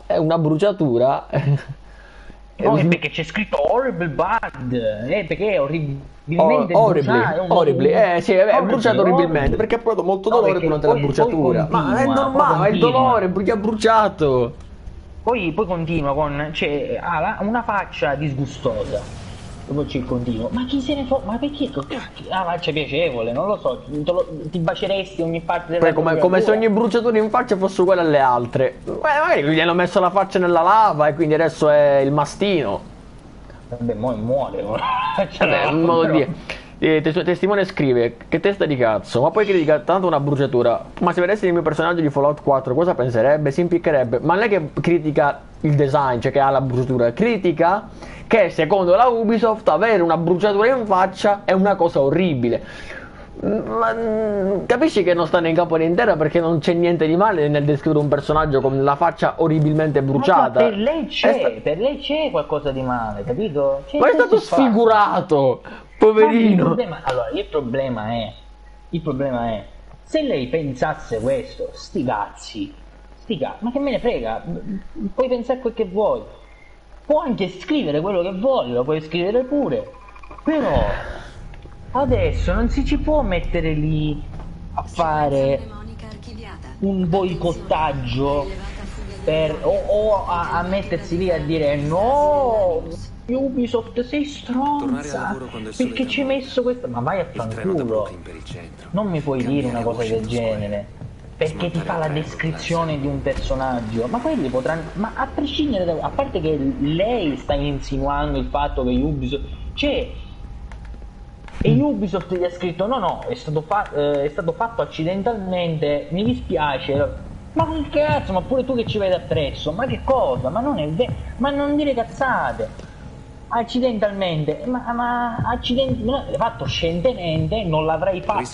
Speaker 6: no, è perché c'è scritto horrible bad, perché è orribilmente
Speaker 1: orribile, sì, è bruciato orribilmente, perché ha provato molto dolore durante la bruciatura, ma è normale, è il dolore, perché ha bruciato.
Speaker 6: Poi continua con, cioè, ha una faccia disgustosa. Poi ci continuo, ma chi se ne fa? Ma perché? Ah, faccia piacevole, non lo so, ti baceresti ogni parte della
Speaker 1: come se ogni bruciatura in faccia fosse uguale alle altre. Magari gli hanno messo la faccia nella lava e quindi adesso è il mastino.
Speaker 6: Vabbè, muore.
Speaker 1: Vabbè, un modo di dire. Testimone scrive, che testa di cazzo, ma poi critica tanto una bruciatura. Ma se vedessi il mio personaggio di Fallout 4 cosa penserebbe? Si impiccherebbe. Ma non è che critica il design, cioè che ha la bruciatura, critica che secondo la Ubisoft avere una bruciatura in faccia è una cosa orribile. Ma capisci che non stanno in campo d'intera perché non c'è niente di male nel descrivere un personaggio con la faccia orribilmente bruciata.
Speaker 6: Ma per lei c'è qualcosa di male, capito?
Speaker 1: Ma è stato sfigurato, poverino.
Speaker 6: Allora, il problema è se lei pensasse questo, sti cazzi, ma che me ne frega, puoi pensare quel che vuoi, può anche scrivere quello che vuoi, lo puoi scrivere pure, però adesso non si ci può mettere lì a fare un boicottaggio o a mettersi lì a dire no, Ubisoft sei stronza perché ci hai messo questo, ma vai a fanculo, non mi puoi dire una cosa del genere perché ti fa la descrizione di un personaggio, ma quelli potranno, ma a prescindere a parte che lei sta insinuando il fatto che Ubisoft e Ubisoft gli ha scritto no, è stato fatto accidentalmente, mi dispiace, ma che cazzo, ma pure tu che ci vedi appresso, ma che cosa, ma non è vero, ma non dire cazzate, accidentalmente, ma l'hai fatto scientemente, non l'avrei fatto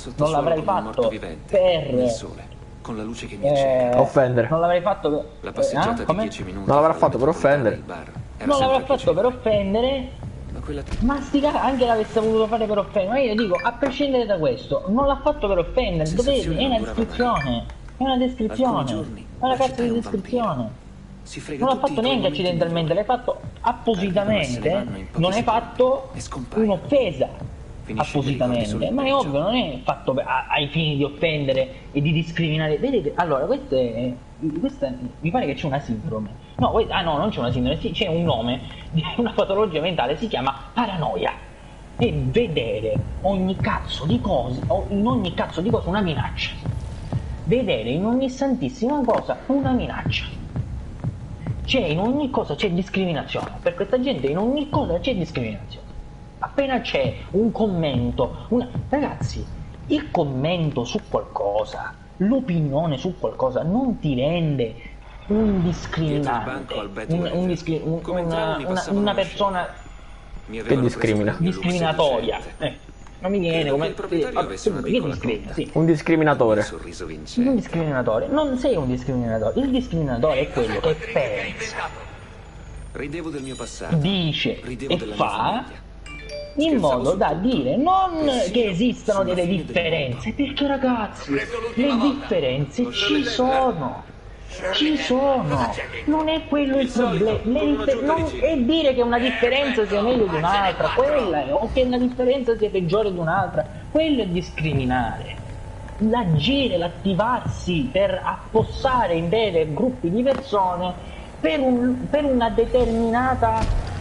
Speaker 6: per
Speaker 5: con la luce che mi accende.
Speaker 1: Offendere.
Speaker 6: Non l'avrei fatto
Speaker 5: la passeggiata di 10 minuti.
Speaker 1: Non l'avrà fatto per offendere.
Speaker 6: Non l'avrà fatto per offendere. Ma anche l'avesse voluto fare per offendere. Ma io dico, a prescindere da questo, non l'ha fatto per offendere. È una descrizione. È una cazzo di descrizione. Non l'ha fatto neanche accidentalmente, l'hai fatto appositamente. Non hai fatto un'offesa appositamente, ma è ovvio, non è fatto ai fini di offendere e di discriminare. Vedete, allora questa mi pare che c'è una sindrome. No, non c'è una sindrome, c'è un nome di una patologia mentale, si chiama paranoia. E vedere ogni cazzo di cosa, in ogni cazzo di cosa una minaccia. Vedere in ogni santissima cosa una minaccia. In ogni cosa c'è discriminazione. Per questa gente in ogni cosa c'è discriminazione. Appena c'è un commento, ragazzi, il commento su qualcosa, l'opinione su qualcosa non ti rende un discriminante, una persona
Speaker 1: che discrimina,
Speaker 6: discriminatoria. non mi viene come...
Speaker 5: Il proprietario avesse una piccola cotta.
Speaker 6: Sì.
Speaker 1: Un discriminatore.
Speaker 5: Un sorriso vincente.
Speaker 6: Un discriminatore. Non sei un discriminatore. Il discriminatore è quello che pensa,
Speaker 5: Ridevo del mio passato.
Speaker 6: dice
Speaker 5: Ridevo
Speaker 6: e
Speaker 5: della mia
Speaker 6: fa
Speaker 5: famiglia.
Speaker 6: in
Speaker 5: Scherzavo
Speaker 6: modo
Speaker 5: su
Speaker 6: da
Speaker 5: tutto.
Speaker 6: dire non
Speaker 5: Persino
Speaker 6: che esistano
Speaker 5: sulla
Speaker 6: delle
Speaker 5: fine del
Speaker 6: differenze, perché ragazzi, le differenze ci sono. Ci sono, non è quello il problema. E dire che una differenza sia meglio di un'altra, quella è, o che una differenza sia peggiore di un'altra, quello è discriminare. L'agire, l'attivarsi per affossare intere gruppi di persone per una determinata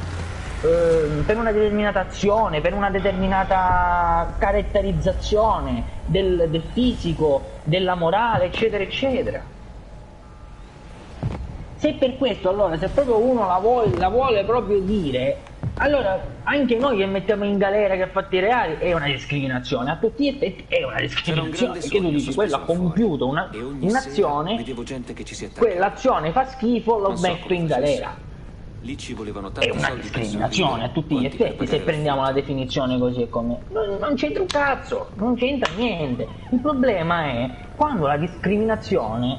Speaker 6: azione, per una determinata caratterizzazione del fisico, della morale, eccetera, eccetera. Se per questo, allora, se proprio uno la vuole proprio dire, allora anche noi che mettiamo in galera che ha fatti reali è una discriminazione, a tutti gli effetti è una discriminazione, perché tu dici quello ha compiuto un'azione, quell'azione fa schifo, lo metto in galera.
Speaker 5: Lì ci volevano
Speaker 6: È
Speaker 5: tanti
Speaker 6: una
Speaker 5: soldi per
Speaker 6: discriminazione a tutti gli effetti, se prendiamo la definizione così come... Non c'entra un cazzo, non c'entra niente. Il problema è quando la discriminazione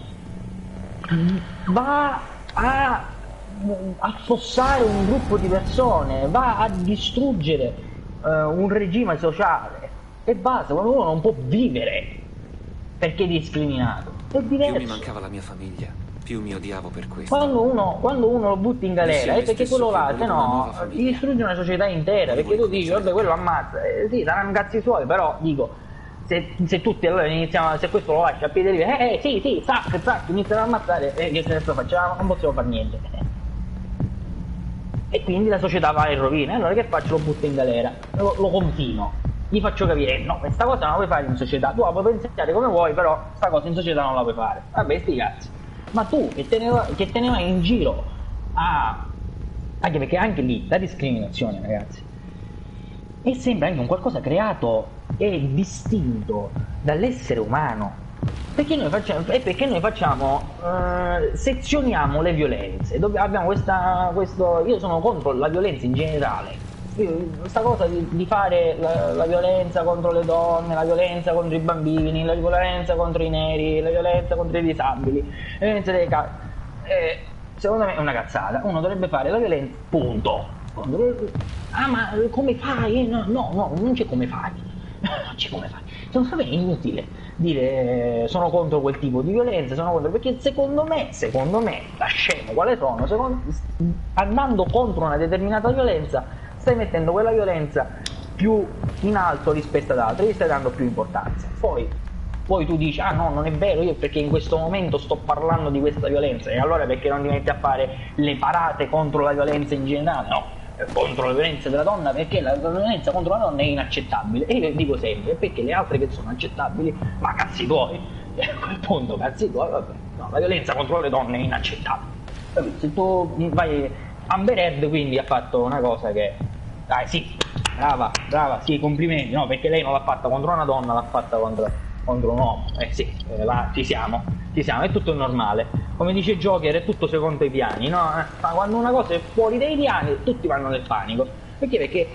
Speaker 6: va a affossare un gruppo di persone, va a distruggere un regime sociale e basta, quando uno non può vivere perché è discriminato, è diverso.
Speaker 5: Più mi mancava la mia famiglia, più mi odiavo per questo.
Speaker 6: Quando uno lo butti in galera è perché quello là, se no, ti distrugge una società intera, perché tu dici, vabbè, quello ammazza, sì, saranno cazzi suoi, però dico, se tutti allora iniziamo, se questo lo lascia a piede libero, sì, zac, iniziano a ammazzare, che se ne facciamo, non possiamo fare niente. E quindi la società va in rovina, allora che faccio? Lo butto in galera, lo confino, gli faccio capire, no, questa cosa non la puoi fare in società, tu la puoi pensare come vuoi, però questa cosa in società non la puoi fare, vabbè, sti cazzi. Ma tu che te ne vai in giro anche perché anche lì la discriminazione, ragazzi, è sempre anche un qualcosa creato e distinto dall'essere umano, perché noi facciamo sezioniamo le violenze, abbiamo questo, io sono contro la violenza in generale, questa cosa di fare la violenza contro le donne, la violenza contro i bambini, la violenza contro i neri, la violenza contro i disabili, la violenza secondo me è una cazzata. Uno dovrebbe fare la violenza, punto. Ma come fai? No, non c'è come fai. Non c'è come fai. Secondo me è inutile dire sono contro quel tipo di violenza, perché secondo me, da scemo quale sono, andando contro una determinata violenza, stai mettendo quella violenza più in alto rispetto ad altre, gli stai dando più importanza. Poi tu dici, no, non è vero, io perché in questo momento sto parlando di questa violenza, e allora perché non ti metti a fare le parate contro la violenza in generale? No, contro la violenza della donna, perché la violenza contro la donna è inaccettabile, e io dico sempre, perché le altre che sono accettabili, ma cazzi tuoi, a quel punto cazzi tuoi, vabbè, no, la violenza contro le donne è inaccettabile. Se tu vai, Amber Heard quindi ha fatto una cosa che, dai, sì, brava, sì, complimenti, no, perché lei non l'ha fatta contro una donna, l'ha fatta contro un uomo, sì, là ci siamo, è tutto normale, come dice Joker, è tutto secondo i piani, no? Ma quando una cosa è fuori dai piani tutti vanno nel panico, perché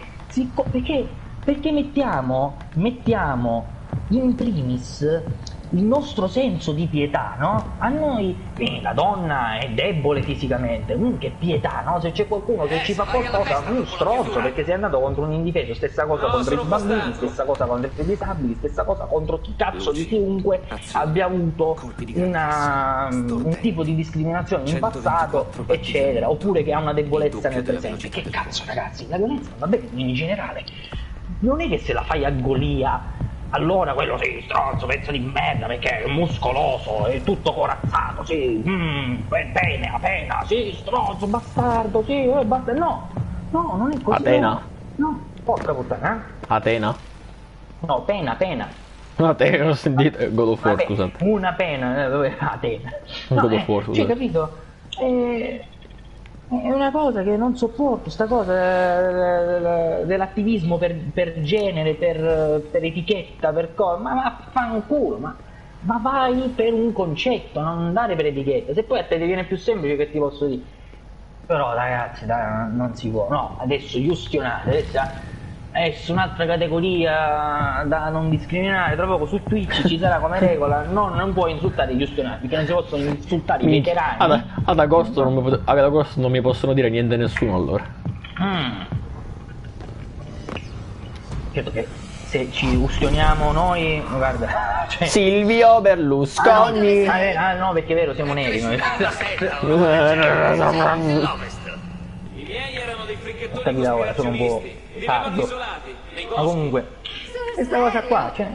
Speaker 6: mettiamo in primis il nostro senso di pietà, no? A noi la donna è debole fisicamente, che pietà, no? Se c'è qualcuno che ci fa qualcosa, un stronzo, perché sei andato contro un indifeso, stessa cosa contro i bambini, stessa cosa contro i disabili, stessa cosa contro chi cazzo di chiunque abbia avuto un tipo di discriminazione in passato, eccetera, oppure che ha una debolezza nel presente. Che cazzo, ragazzi, la violenza va bene in generale, non è che se la fai a Golia allora quello sì, stronzo, pezzo di merda, perché è muscoloso, è tutto corazzato, sì, pena, sì, stronzo, bastardo, sì, basta, no, non è così.
Speaker 1: Atena?
Speaker 6: No, porca puttana,
Speaker 1: Atena?
Speaker 6: No, pena.
Speaker 1: Atena, ho sentito, God of War, scusate.
Speaker 6: Una pena, dove Atena? No,
Speaker 1: God of War, scusate.
Speaker 6: Cioè, capito? È una cosa che non sopporto, sta cosa dell'attivismo per genere, per etichetta, per cosa, ma fanculo, ma vai per un concetto, non andare per etichetta. Se poi a te ti viene più semplice, che ti posso dire? Però ragazzi, dai, non si può, no, adesso giustionate, adesso Adesso un'altra categoria da non discriminare, tra poco su Twitch ci sarà come regola, non puoi insultare gli ustionati, perché non si possono insultare i veterani.
Speaker 1: Ad agosto non mi possono dire niente nessuno allora.
Speaker 6: Certo che se ci ustioniamo noi, guarda, cioè...
Speaker 1: Silvio Berlusconi.
Speaker 6: No, perché è vero, siamo neri noi.
Speaker 5: I miei erano dei fricchettoni
Speaker 6: Capita ora, sono un po' tardo. Ma comunque, questa cosa qua, cioè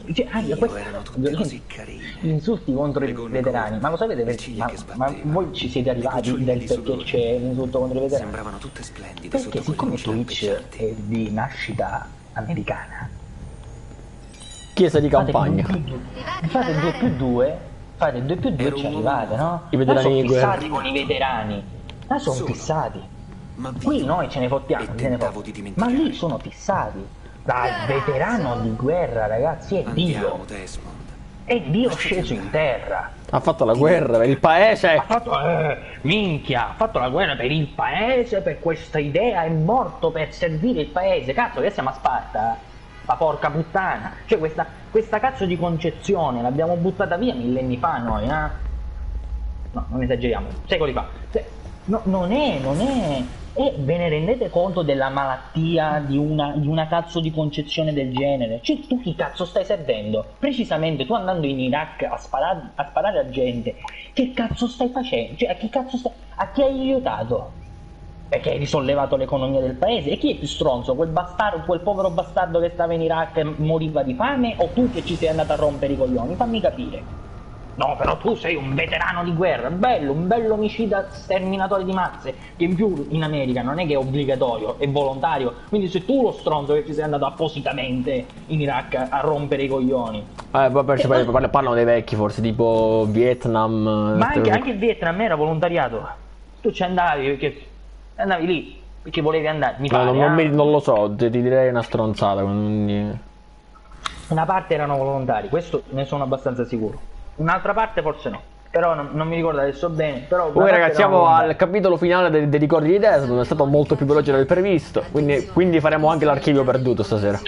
Speaker 6: gli insulti contro i veterani, ma lo sapete perché? Ma voi ci siete arrivati del perché c'è l'insulto contro i veterani?
Speaker 5: Sembravano tutte splendide.
Speaker 6: Perché siccome Twitch è di nascita americana,
Speaker 1: Chiesa di campagna.
Speaker 6: Fate 2+2, fate 2+2 e ci arrivate, no?
Speaker 1: I veterani
Speaker 6: sono
Speaker 1: di guerra.
Speaker 6: fissati con i veterani, là sono fissati. Qui noi ce ne fottiamo, ma lì sono fissati. Dai, veterano di guerra, ragazzi, è Dio. È Dio sceso in terra.
Speaker 1: Ha fatto la guerra per il paese.
Speaker 6: Ha fatto, minchia, ha fatto la guerra per il paese, per questa idea, è morto per servire il paese. Cazzo, che siamo a Sparta? La porca puttana. Cioè questa cazzo di concezione l'abbiamo buttata via millenni fa noi, eh? No, non esageriamo, secoli fa. No, non è. E ve ne rendete conto della malattia di una cazzo di concezione del genere? Cioè tu chi cazzo stai servendo? Precisamente tu andando in Iraq a sparare a gente, che cazzo stai facendo? Cioè a chi hai aiutato? Perché hai risollevato l'economia del paese? E chi è più stronzo? Quel povero bastardo che stava in Iraq e moriva di fame, o tu che ci sei andato a rompere i coglioni? Fammi capire. No, però tu sei un veterano di guerra, un bello omicida sterminatore di mazze, che in più in America non è che è obbligatorio, è volontario, quindi sei tu lo stronzo che ci sei andato appositamente in Iraq a rompere i coglioni.
Speaker 1: Parlano dei vecchi forse, tipo Vietnam.
Speaker 6: Ma anche il Vietnam era volontariato. Tu ci andavi perché andavi lì, perché volevi andare,
Speaker 1: non lo so, ti direi una stronzata.
Speaker 6: Una parte erano volontari, questo ne sono abbastanza sicuro. Un'altra parte forse no, però non mi ricordo adesso bene. Però
Speaker 1: poi ragazzi siamo al capitolo finale dei ricordi di Desmond, è stato molto più veloce del previsto, quindi faremo anche l'archivio perduto stasera.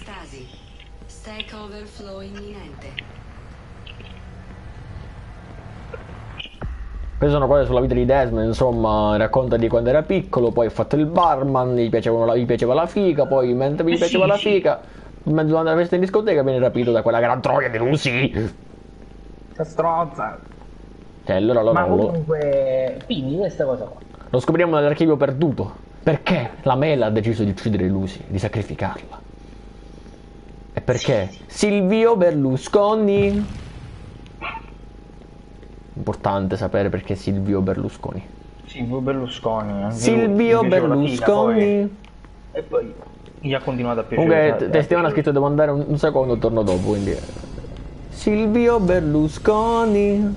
Speaker 1: Queste sono cose sulla vita di Desmond, insomma, racconta di quando era piccolo, poi ha fatto il barman, gli piaceva la figa, poi mentre gli piaceva la figa, durante la festa in discoteca viene rapito da quella gran troia di Lucy.
Speaker 6: Strozza.
Speaker 1: Allora
Speaker 6: ma comunque quindi questa cosa qua
Speaker 1: lo scopriamo nell'archivio perduto, perché la Mela ha deciso di uccidere Lucy, di sacrificarla, e perché Silvio Berlusconi, importante sapere perché Silvio Berlusconi
Speaker 6: e poi gli ha continuato a piacere.
Speaker 1: Comunque Testimone ha scritto devo andare un secondo, torno dopo, quindi Silvio Berlusconi.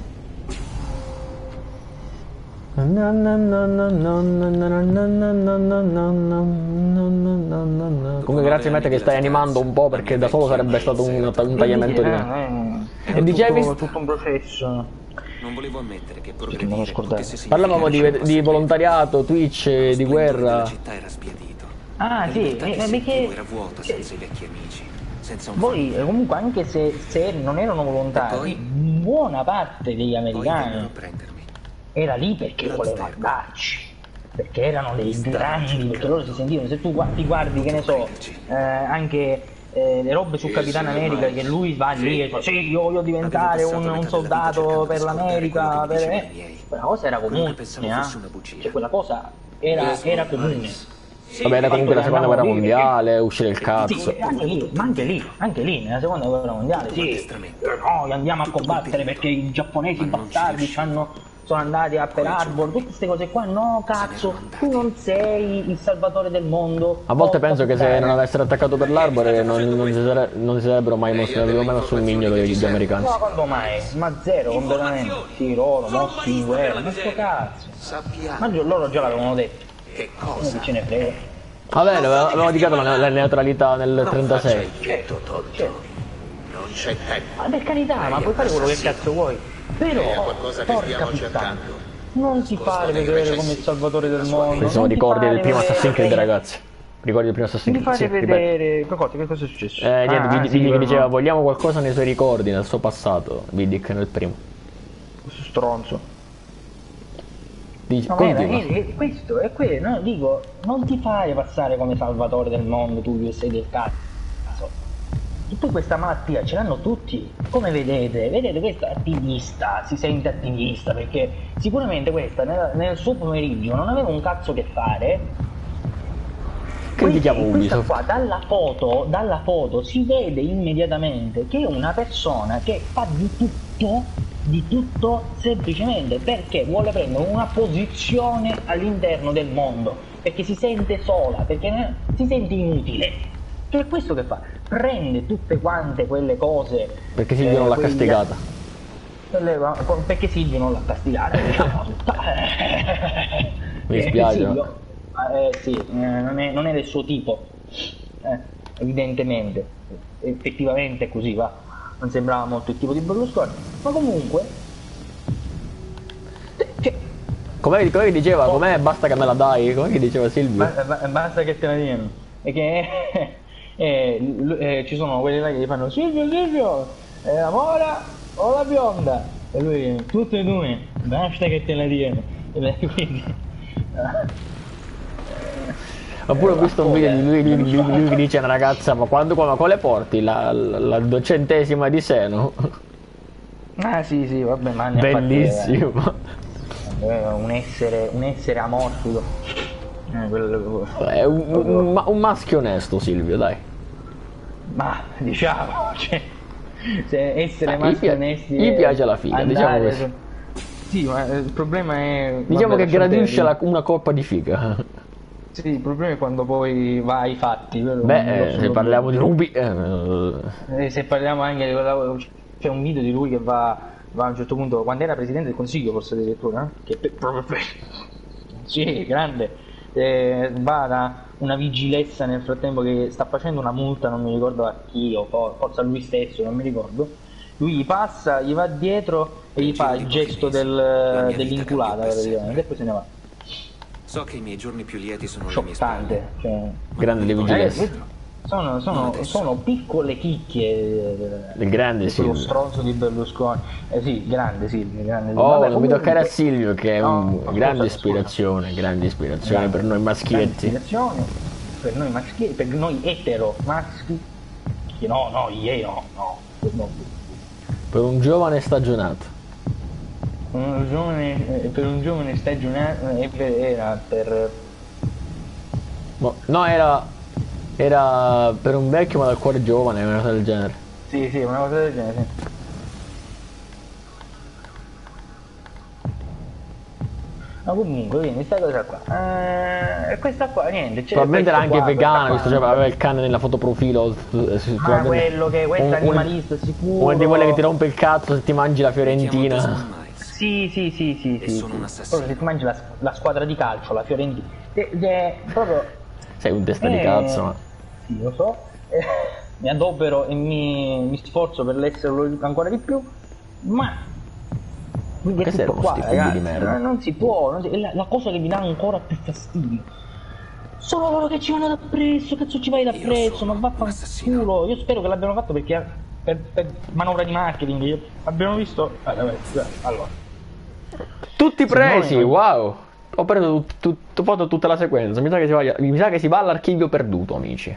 Speaker 1: Comunque grazie Matt che stai animando un po', perché da solo sarebbe stato un tagliamento di me. E dicevi?
Speaker 6: Tutto un processo.
Speaker 5: Non volevo ammettere che
Speaker 1: parlavamo di volontariato, Twitch, di guerra.
Speaker 5: La città era sbiadito.
Speaker 6: Sì, perché
Speaker 5: era vuota senza i vecchi amici.
Speaker 6: Voi comunque anche se non erano volontari, buona parte degli americani era lì perché voleva andarci, perché erano dei grandi, perché loro si sentivano, se tu ti guardi che ne so, anche le robe su Capitano America, che lui va lì e fa sì, io voglio diventare un soldato per l'America, quella cosa era comune, cioè quella cosa era comune.
Speaker 1: Vabbè, era comunque la seconda guerra mondiale, uscire il cazzo.
Speaker 6: Sì, anche lì, nella seconda guerra mondiale, sì. Noi andiamo a combattere perché i giapponesi bastardi sono andati a Pearl Harbor, tutte queste cose qua. No, cazzo, tu non sei il salvatore del mondo.
Speaker 1: A volte penso che se non avessero attaccato Pearl Harbor non si sarebbero mai mossi, non avrebbero mai messo il mignolo degli americani.
Speaker 6: No, quando mai? Ma zero, completamente. Sì, loro, mossi in guerra, ma sto cazzo. Ma loro già l'avevano detto.
Speaker 3: Che cosa?
Speaker 6: Ce ne frega.
Speaker 1: Vabbè, avevamo dichiarato la neutralità nel 36.
Speaker 3: Certo. Non c'è tempo.
Speaker 6: Ma per carità, ma puoi fare quello che cazzo vuoi. Però, porca puttana, non ti fare vedere come il salvatore del mondo.
Speaker 1: Questi sono ricordi del primo Assassin's Creed, ragazzi. Ricordi il primo Assassin's
Speaker 6: Mi
Speaker 1: Creed?
Speaker 6: fate vedere... Che cosa è successo?
Speaker 1: Niente,
Speaker 6: sì,
Speaker 1: Vidic diceva vogliamo qualcosa nei suoi ricordi, nel suo passato. Vidic nel primo.
Speaker 6: Questo stronzo.
Speaker 1: Dici,
Speaker 6: No,
Speaker 1: continua.
Speaker 6: questo è quello, no? Dico, non ti fai passare come salvatore del mondo, tu che sei del cazzo. E poi questa malattia ce l'hanno tutti, come vedete questo è attivista, si sente attivista, perché sicuramente questa nel suo pomeriggio non aveva un cazzo che fare.
Speaker 1: Critichiamo
Speaker 6: Questa
Speaker 1: Ubisoft.
Speaker 6: qua dalla foto si vede immediatamente che è una persona che fa di tutto semplicemente perché vuole prendere una posizione all'interno del mondo, perché si sente sola, perché si sente inutile. Che è questo che fa? Prende tutte quante quelle cose.
Speaker 1: Perché Silvio non l'ha castigata.
Speaker 6: Perché Silvio non l'ha castigata, diciamo.
Speaker 1: Mi dispiace.
Speaker 6: Silvio, sì, non è del suo tipo. Evidentemente. Effettivamente è così, va. Non sembrava molto il tipo di Berlusconi. Ma comunque.
Speaker 1: Com'è che diceva? Com'è? Basta che me la dai? Com'è che diceva Silvio?
Speaker 6: Basta che te la diano. Perché ci sono quelli là che gli fanno Silvio, la mora o la bionda? E lui, tutte e due, basta che te la diano. Quindi
Speaker 1: Oppure ho visto un video di lui che dice a una ragazza ma quale porti? La 200ª di seno?
Speaker 6: Ah sì, vabbè, ma ne
Speaker 1: bellissimo.
Speaker 6: Un essere amorfico.
Speaker 1: È un maschio onesto Silvio, dai.
Speaker 6: Ma diciamo, cioè, se essere maschi onesti
Speaker 1: gli piace la figa, diciamo così.
Speaker 6: Sì, ma il problema è...
Speaker 1: Diciamo che gradisce una coppa di figa.
Speaker 6: Sì, il problema è quando poi va ai fatti.
Speaker 1: Se parliamo di Ruby...
Speaker 6: se parliamo anche di... C'è un video di lui che va a un certo punto, quando era presidente del consiglio forse addirittura, che proprio sì, grande. Va da una vigilessa nel frattempo che sta facendo una multa, non mi ricordo a chi o forse a lui stesso, non mi ricordo. Lui gli passa, gli va dietro e gli fa il gesto dell'inculata praticamente, e poi se ne va.
Speaker 5: So che i miei giorni più lieti sono
Speaker 6: scioccante,
Speaker 5: le mie
Speaker 6: cioè,
Speaker 1: grande le vigilesse.
Speaker 6: Sono piccole chicchie
Speaker 1: del grande Silvio.
Speaker 6: Lo stronzo di Berlusconi. Sì, grande Silvio, grande.
Speaker 1: Oh,
Speaker 6: vabbè,
Speaker 1: non mi toccare a Silvio che è grande ispirazione per noi maschietti.
Speaker 6: Per noi maschietti, per noi etero maschi. No,
Speaker 1: Per un giovane stagionato.
Speaker 6: Per un giovane stagionato era per...
Speaker 1: No, era per un vecchio ma dal cuore giovane, una cosa del genere.
Speaker 6: Sì, una cosa del genere, sì. Ma comunque, quindi questa cosa qua. Questa qua, niente.
Speaker 1: Probabilmente era anche vegana, visto che aveva il cane nella fotoprofilo.
Speaker 6: Ma quello che questa animalista sicuro.
Speaker 1: Una di quelle che ti rompe il cazzo se ti mangi la Fiorentina.
Speaker 6: Sì.
Speaker 5: Sono un assassino.
Speaker 6: Proprio se ti mangi la squadra di calcio, la Fiorentina. Proprio.
Speaker 1: Sei un testa di cazzo, ma.
Speaker 6: Sì, lo so. Mi adopero e mi sforzo per l'esserlo ancora di più. Ma.
Speaker 1: Questo era uno stipendio di merda.
Speaker 6: Non si può, la cosa che mi dà ancora più fastidio sono loro che ci vanno da presso, cazzo ci vai da presso, ma vaffanculo. Io spero che l'abbiano fatto perché per manovra di marketing abbiamo visto. Allora.
Speaker 1: Tutti presi, wow! Ho preso foto tutta la sequenza, mi sa che si va all'archivio perduto, amici.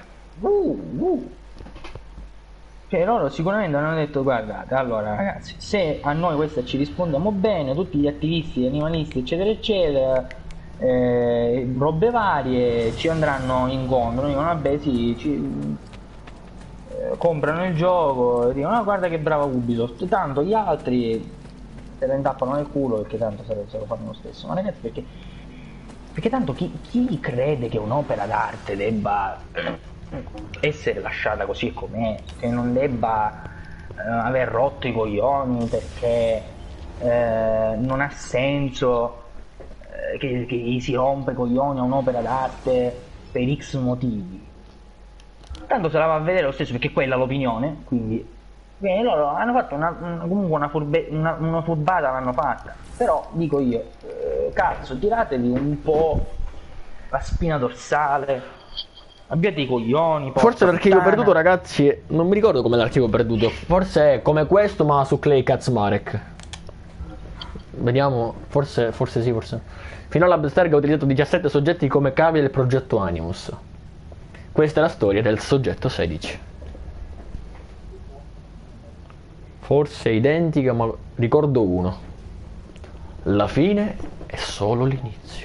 Speaker 6: Cioè loro sicuramente hanno detto guardate, allora ragazzi, se a noi questa ci rispondiamo bene, tutti gli attivisti, gli animalisti eccetera robe varie ci andranno incontro, dicono vabbè sì, comprano il gioco, dicono ah, guarda che brava Ubisoft, tanto gli altri se la intappano nel culo perché tanto se lo fanno lo stesso. Ma ragazzi, perché tanto chi crede che un'opera d'arte debba essere lasciata così com'è, che non debba aver rotto i coglioni perché non ha senso che gli si rompe i coglioni a un'opera d'arte per X motivi, tanto se la va a vedere lo stesso perché quella è l'opinione, quindi loro hanno fatto comunque una furbata l'hanno fatta, però dico io cazzo, tiratevi un po' la spina dorsale Abbiate i coglioni.
Speaker 1: Forse l'archivio perduto, ragazzi, non mi ricordo come l'archivio perduto. Forse è come questo, ma su Clay Kaczmarek. Vediamo, forse sì, forse. Finora l'Abstergo ha utilizzato 17 soggetti come cavie del progetto Animus. Questa è la storia del soggetto 16. Forse è identica, ma ricordo uno. La fine è solo l'inizio.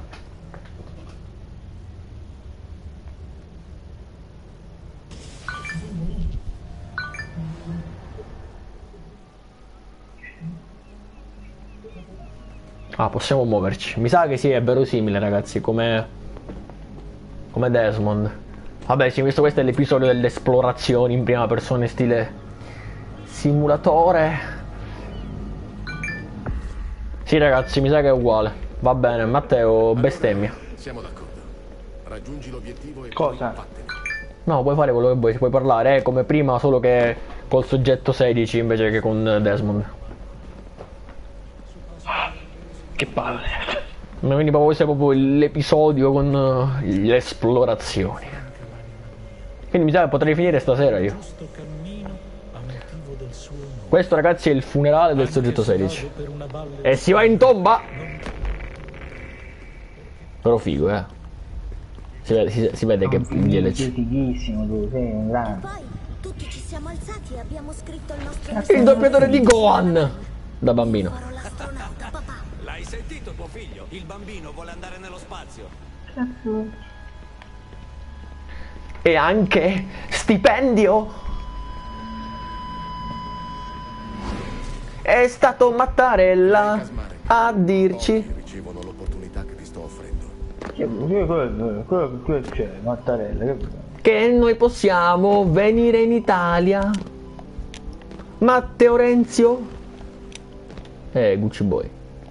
Speaker 1: Ah, possiamo muoverci. Mi sa che sì, è verosimile, ragazzi, come Desmond. Vabbè, sì, visto questo è l'episodio delle esplorazioni in prima persona in stile simulatore. Sì, ragazzi, mi sa che è uguale. Va bene, Matteo, bestemmia.
Speaker 3: Siamo d'accordo. Raggiungi l'obiettivo e
Speaker 6: cosa?
Speaker 1: No, puoi fare quello che vuoi, puoi parlare, come prima, solo che col soggetto 16 invece che con Desmond.
Speaker 6: Che palle.
Speaker 1: Quindi questo è proprio l'episodio con le esplorazioni. Quindi mi sa che potrei finire stasera io. Questo, ragazzi, è il funerale del soggetto 16. E si va in tomba! Però figo, si vede che il DLC.
Speaker 6: Fighissimo, tu sei un grande.
Speaker 8: Poi tutti ci siamo alzati e abbiamo scritto il nostro
Speaker 1: Il doppiatore di Gohan! Da bambino.
Speaker 8: Farò l'astronauta, papà.
Speaker 5: L'hai sentito tuo figlio? Il bambino vuole andare nello spazio.
Speaker 1: E anche stipendio! È stato Mattarella a dirci
Speaker 3: ricevono l'opportunità che ti sto offrendo.
Speaker 6: Che c'è, Mattarella?
Speaker 1: che noi possiamo venire in Italia. Matteo Renzio. Gucci Boy.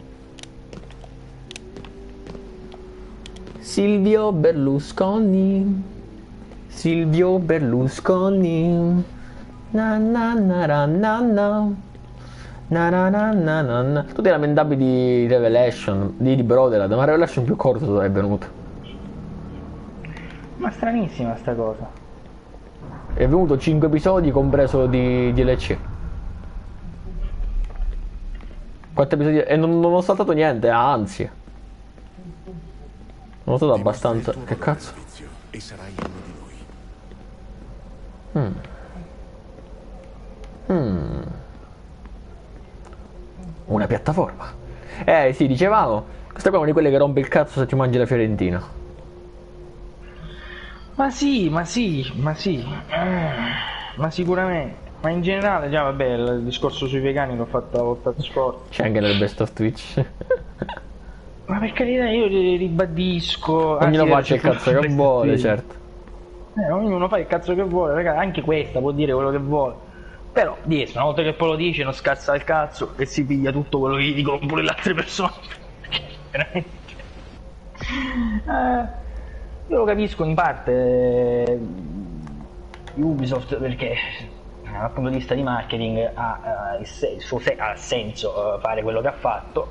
Speaker 1: Silvio Berlusconi. Silvio Berlusconi. Na na na na na na. Na na na na na na. Tu ti lamentavi di Revelation, di Brotherhood, ma Revelation più corto è venuto.
Speaker 6: Ma stranissima sta cosa.
Speaker 1: È venuto 5 episodi compreso di DLC. 4 episodi e non ho saltato niente, anzi. Non ho saltato abbastanza. Che cazzo?
Speaker 3: E sarai uno di noi.
Speaker 1: Una piattaforma. Sì, dicevamo. Questa qua è una di quelle che rompe il cazzo se ti mangi la Fiorentina.
Speaker 6: Ma sì, ma sicuramente. Ma in generale già vabbè, il discorso sui vegani l'ho fatto la volta scorsa.
Speaker 1: C'è anche nel best of Twitch.
Speaker 6: Ma per carità io ribadisco.
Speaker 1: Ognuno faccia il cazzo che vuole, certo.
Speaker 6: Ognuno fa il cazzo che vuole, ragazzi, anche questa può dire quello che vuole. Però dietro, una volta che poi lo dice non scazza il cazzo e si piglia tutto quello che gli dicono pure le altre persone. Veramente. Io lo capisco in parte Ubisoft perché dal punto di vista di marketing ha senso fare quello che ha fatto.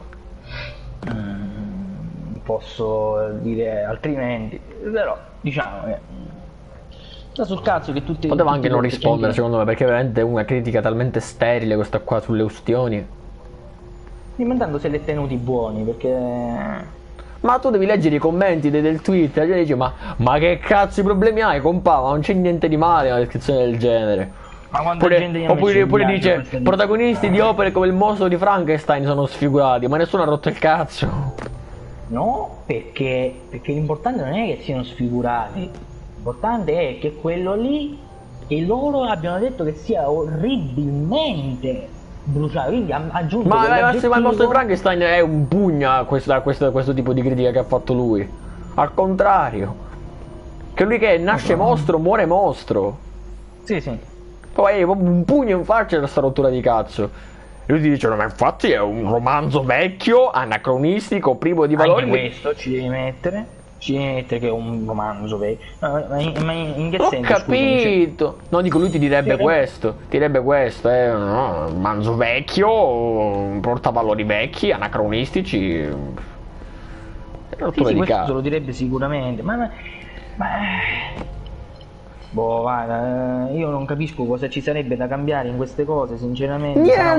Speaker 6: Posso dire altrimenti, però diciamo che sta sul cazzo che tutti
Speaker 1: poteva anche non rispondere secondo me, perché veramente è una critica talmente sterile questa qua sulle ustioni.
Speaker 6: Diventando se li è tenuti buoni, perché
Speaker 1: ma tu devi leggere i commenti del tweet e dici ma che cazzo di problemi hai, compa? Ma non c'è niente di male in una descrizione del genere.
Speaker 6: Ma quanta gente
Speaker 1: oppure dice protagonisti di opere come il mostro di Frankenstein sono sfigurati, ma nessuno ha rotto il cazzo.
Speaker 6: No, perché l'importante non è che siano sfigurati, l'importante è che quello lì e loro abbiano detto che sia orribilmente bruciato, quindi ha aggiunto
Speaker 1: ma il mostro di Frankenstein è un pugno a questo tipo di critica che ha fatto lui. Al contrario, che lui che nasce mostro muore mostro.
Speaker 6: Sì.
Speaker 1: Poi un pugno in faccia da sta rottura di cazzo. E lui ti dice ma infatti è un romanzo vecchio, anacronistico, privo di valori.
Speaker 6: Anche questo ci devi mettere che è un romanzo vecchio. Ma in che senso?
Speaker 1: Ho capito. No, dico, lui ti direbbe questo. È un romanzo vecchio, porta valori vecchi, anacronistici.
Speaker 6: Sì, questo lo direbbe sicuramente. Ma Boh, guarda, io non capisco cosa ci sarebbe da cambiare in queste cose, sinceramente.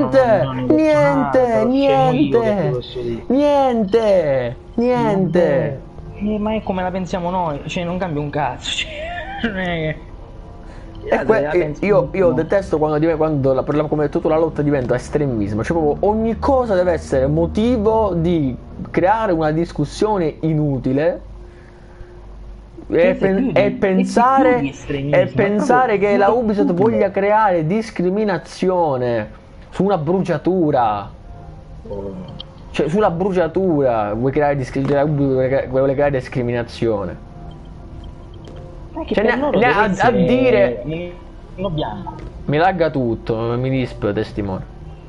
Speaker 6: Niente. Ma è come la pensiamo noi, cioè non cambia un cazzo. Cioè, non è che...
Speaker 1: io detesto quando come detto tu, la lotta diventa estremismo, cioè proprio ogni cosa deve essere motivo di creare una discussione inutile e pensare che la Ubisoft voglia creare discriminazione su una bruciatura. Cioè sulla bruciatura vuole creare discriminazione. Cioè, a dire
Speaker 6: bianco.
Speaker 1: Mi lagga tutto, mi disp testimone.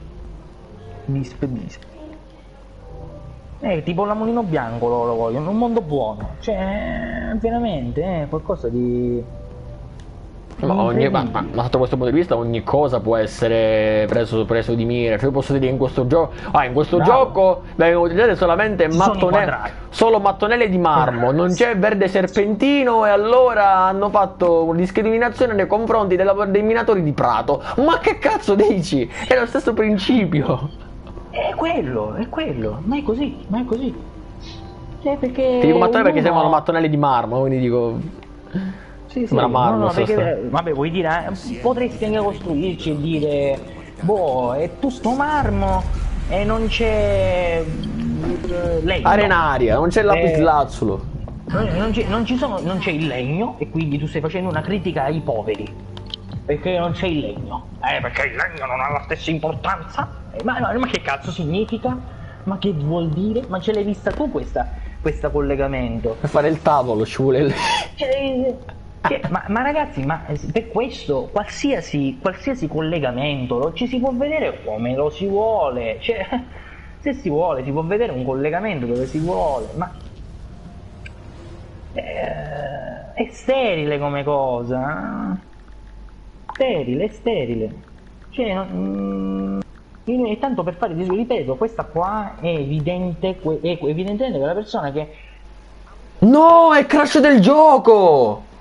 Speaker 6: Tipo la Mulino Bianco lo vogliono, un mondo buono. Cioè, veramente, qualcosa di...
Speaker 1: Ma sotto questo punto di vista ogni cosa può essere preso di mira. Cioè io posso dire in questo gioco gioco vengono utilizzate solamente solo mattonelle di marmo, non c'è verde serpentino, e allora hanno fatto discriminazione nei confronti dei minatori di prato. Ma che cazzo dici? È lo stesso principio.
Speaker 6: È quello, ma è così. Cioè, perché
Speaker 1: ti dico mattonelle perché sembrano mattonelle di marmo, quindi dico...
Speaker 6: Sì, perché, vabbè, vuoi dire, potresti anche costruirci e dire, boh, è tutto marmo e non c'è legno.
Speaker 1: Arenaria, non c'è lapislazzulo.
Speaker 6: Non c'è il legno, e quindi tu stai facendo una critica ai poveri. Perché non c'è il legno. Perché il legno non ha la stessa importanza. Ma che cazzo significa? Ma che vuol dire? Ma ce l'hai vista tu questa collegamento?
Speaker 1: Per fare il tavolo ci vuole
Speaker 6: ma ragazzi, per questo qualsiasi collegamento ci si può vedere come lo si vuole, cioè se si vuole si può vedere un collegamento dove si vuole, ma è sterile come cosa, sterile, cioè e tanto per fare, ripeto, questa qua è evidentemente quella persona che...
Speaker 1: No, è il crash del gioco!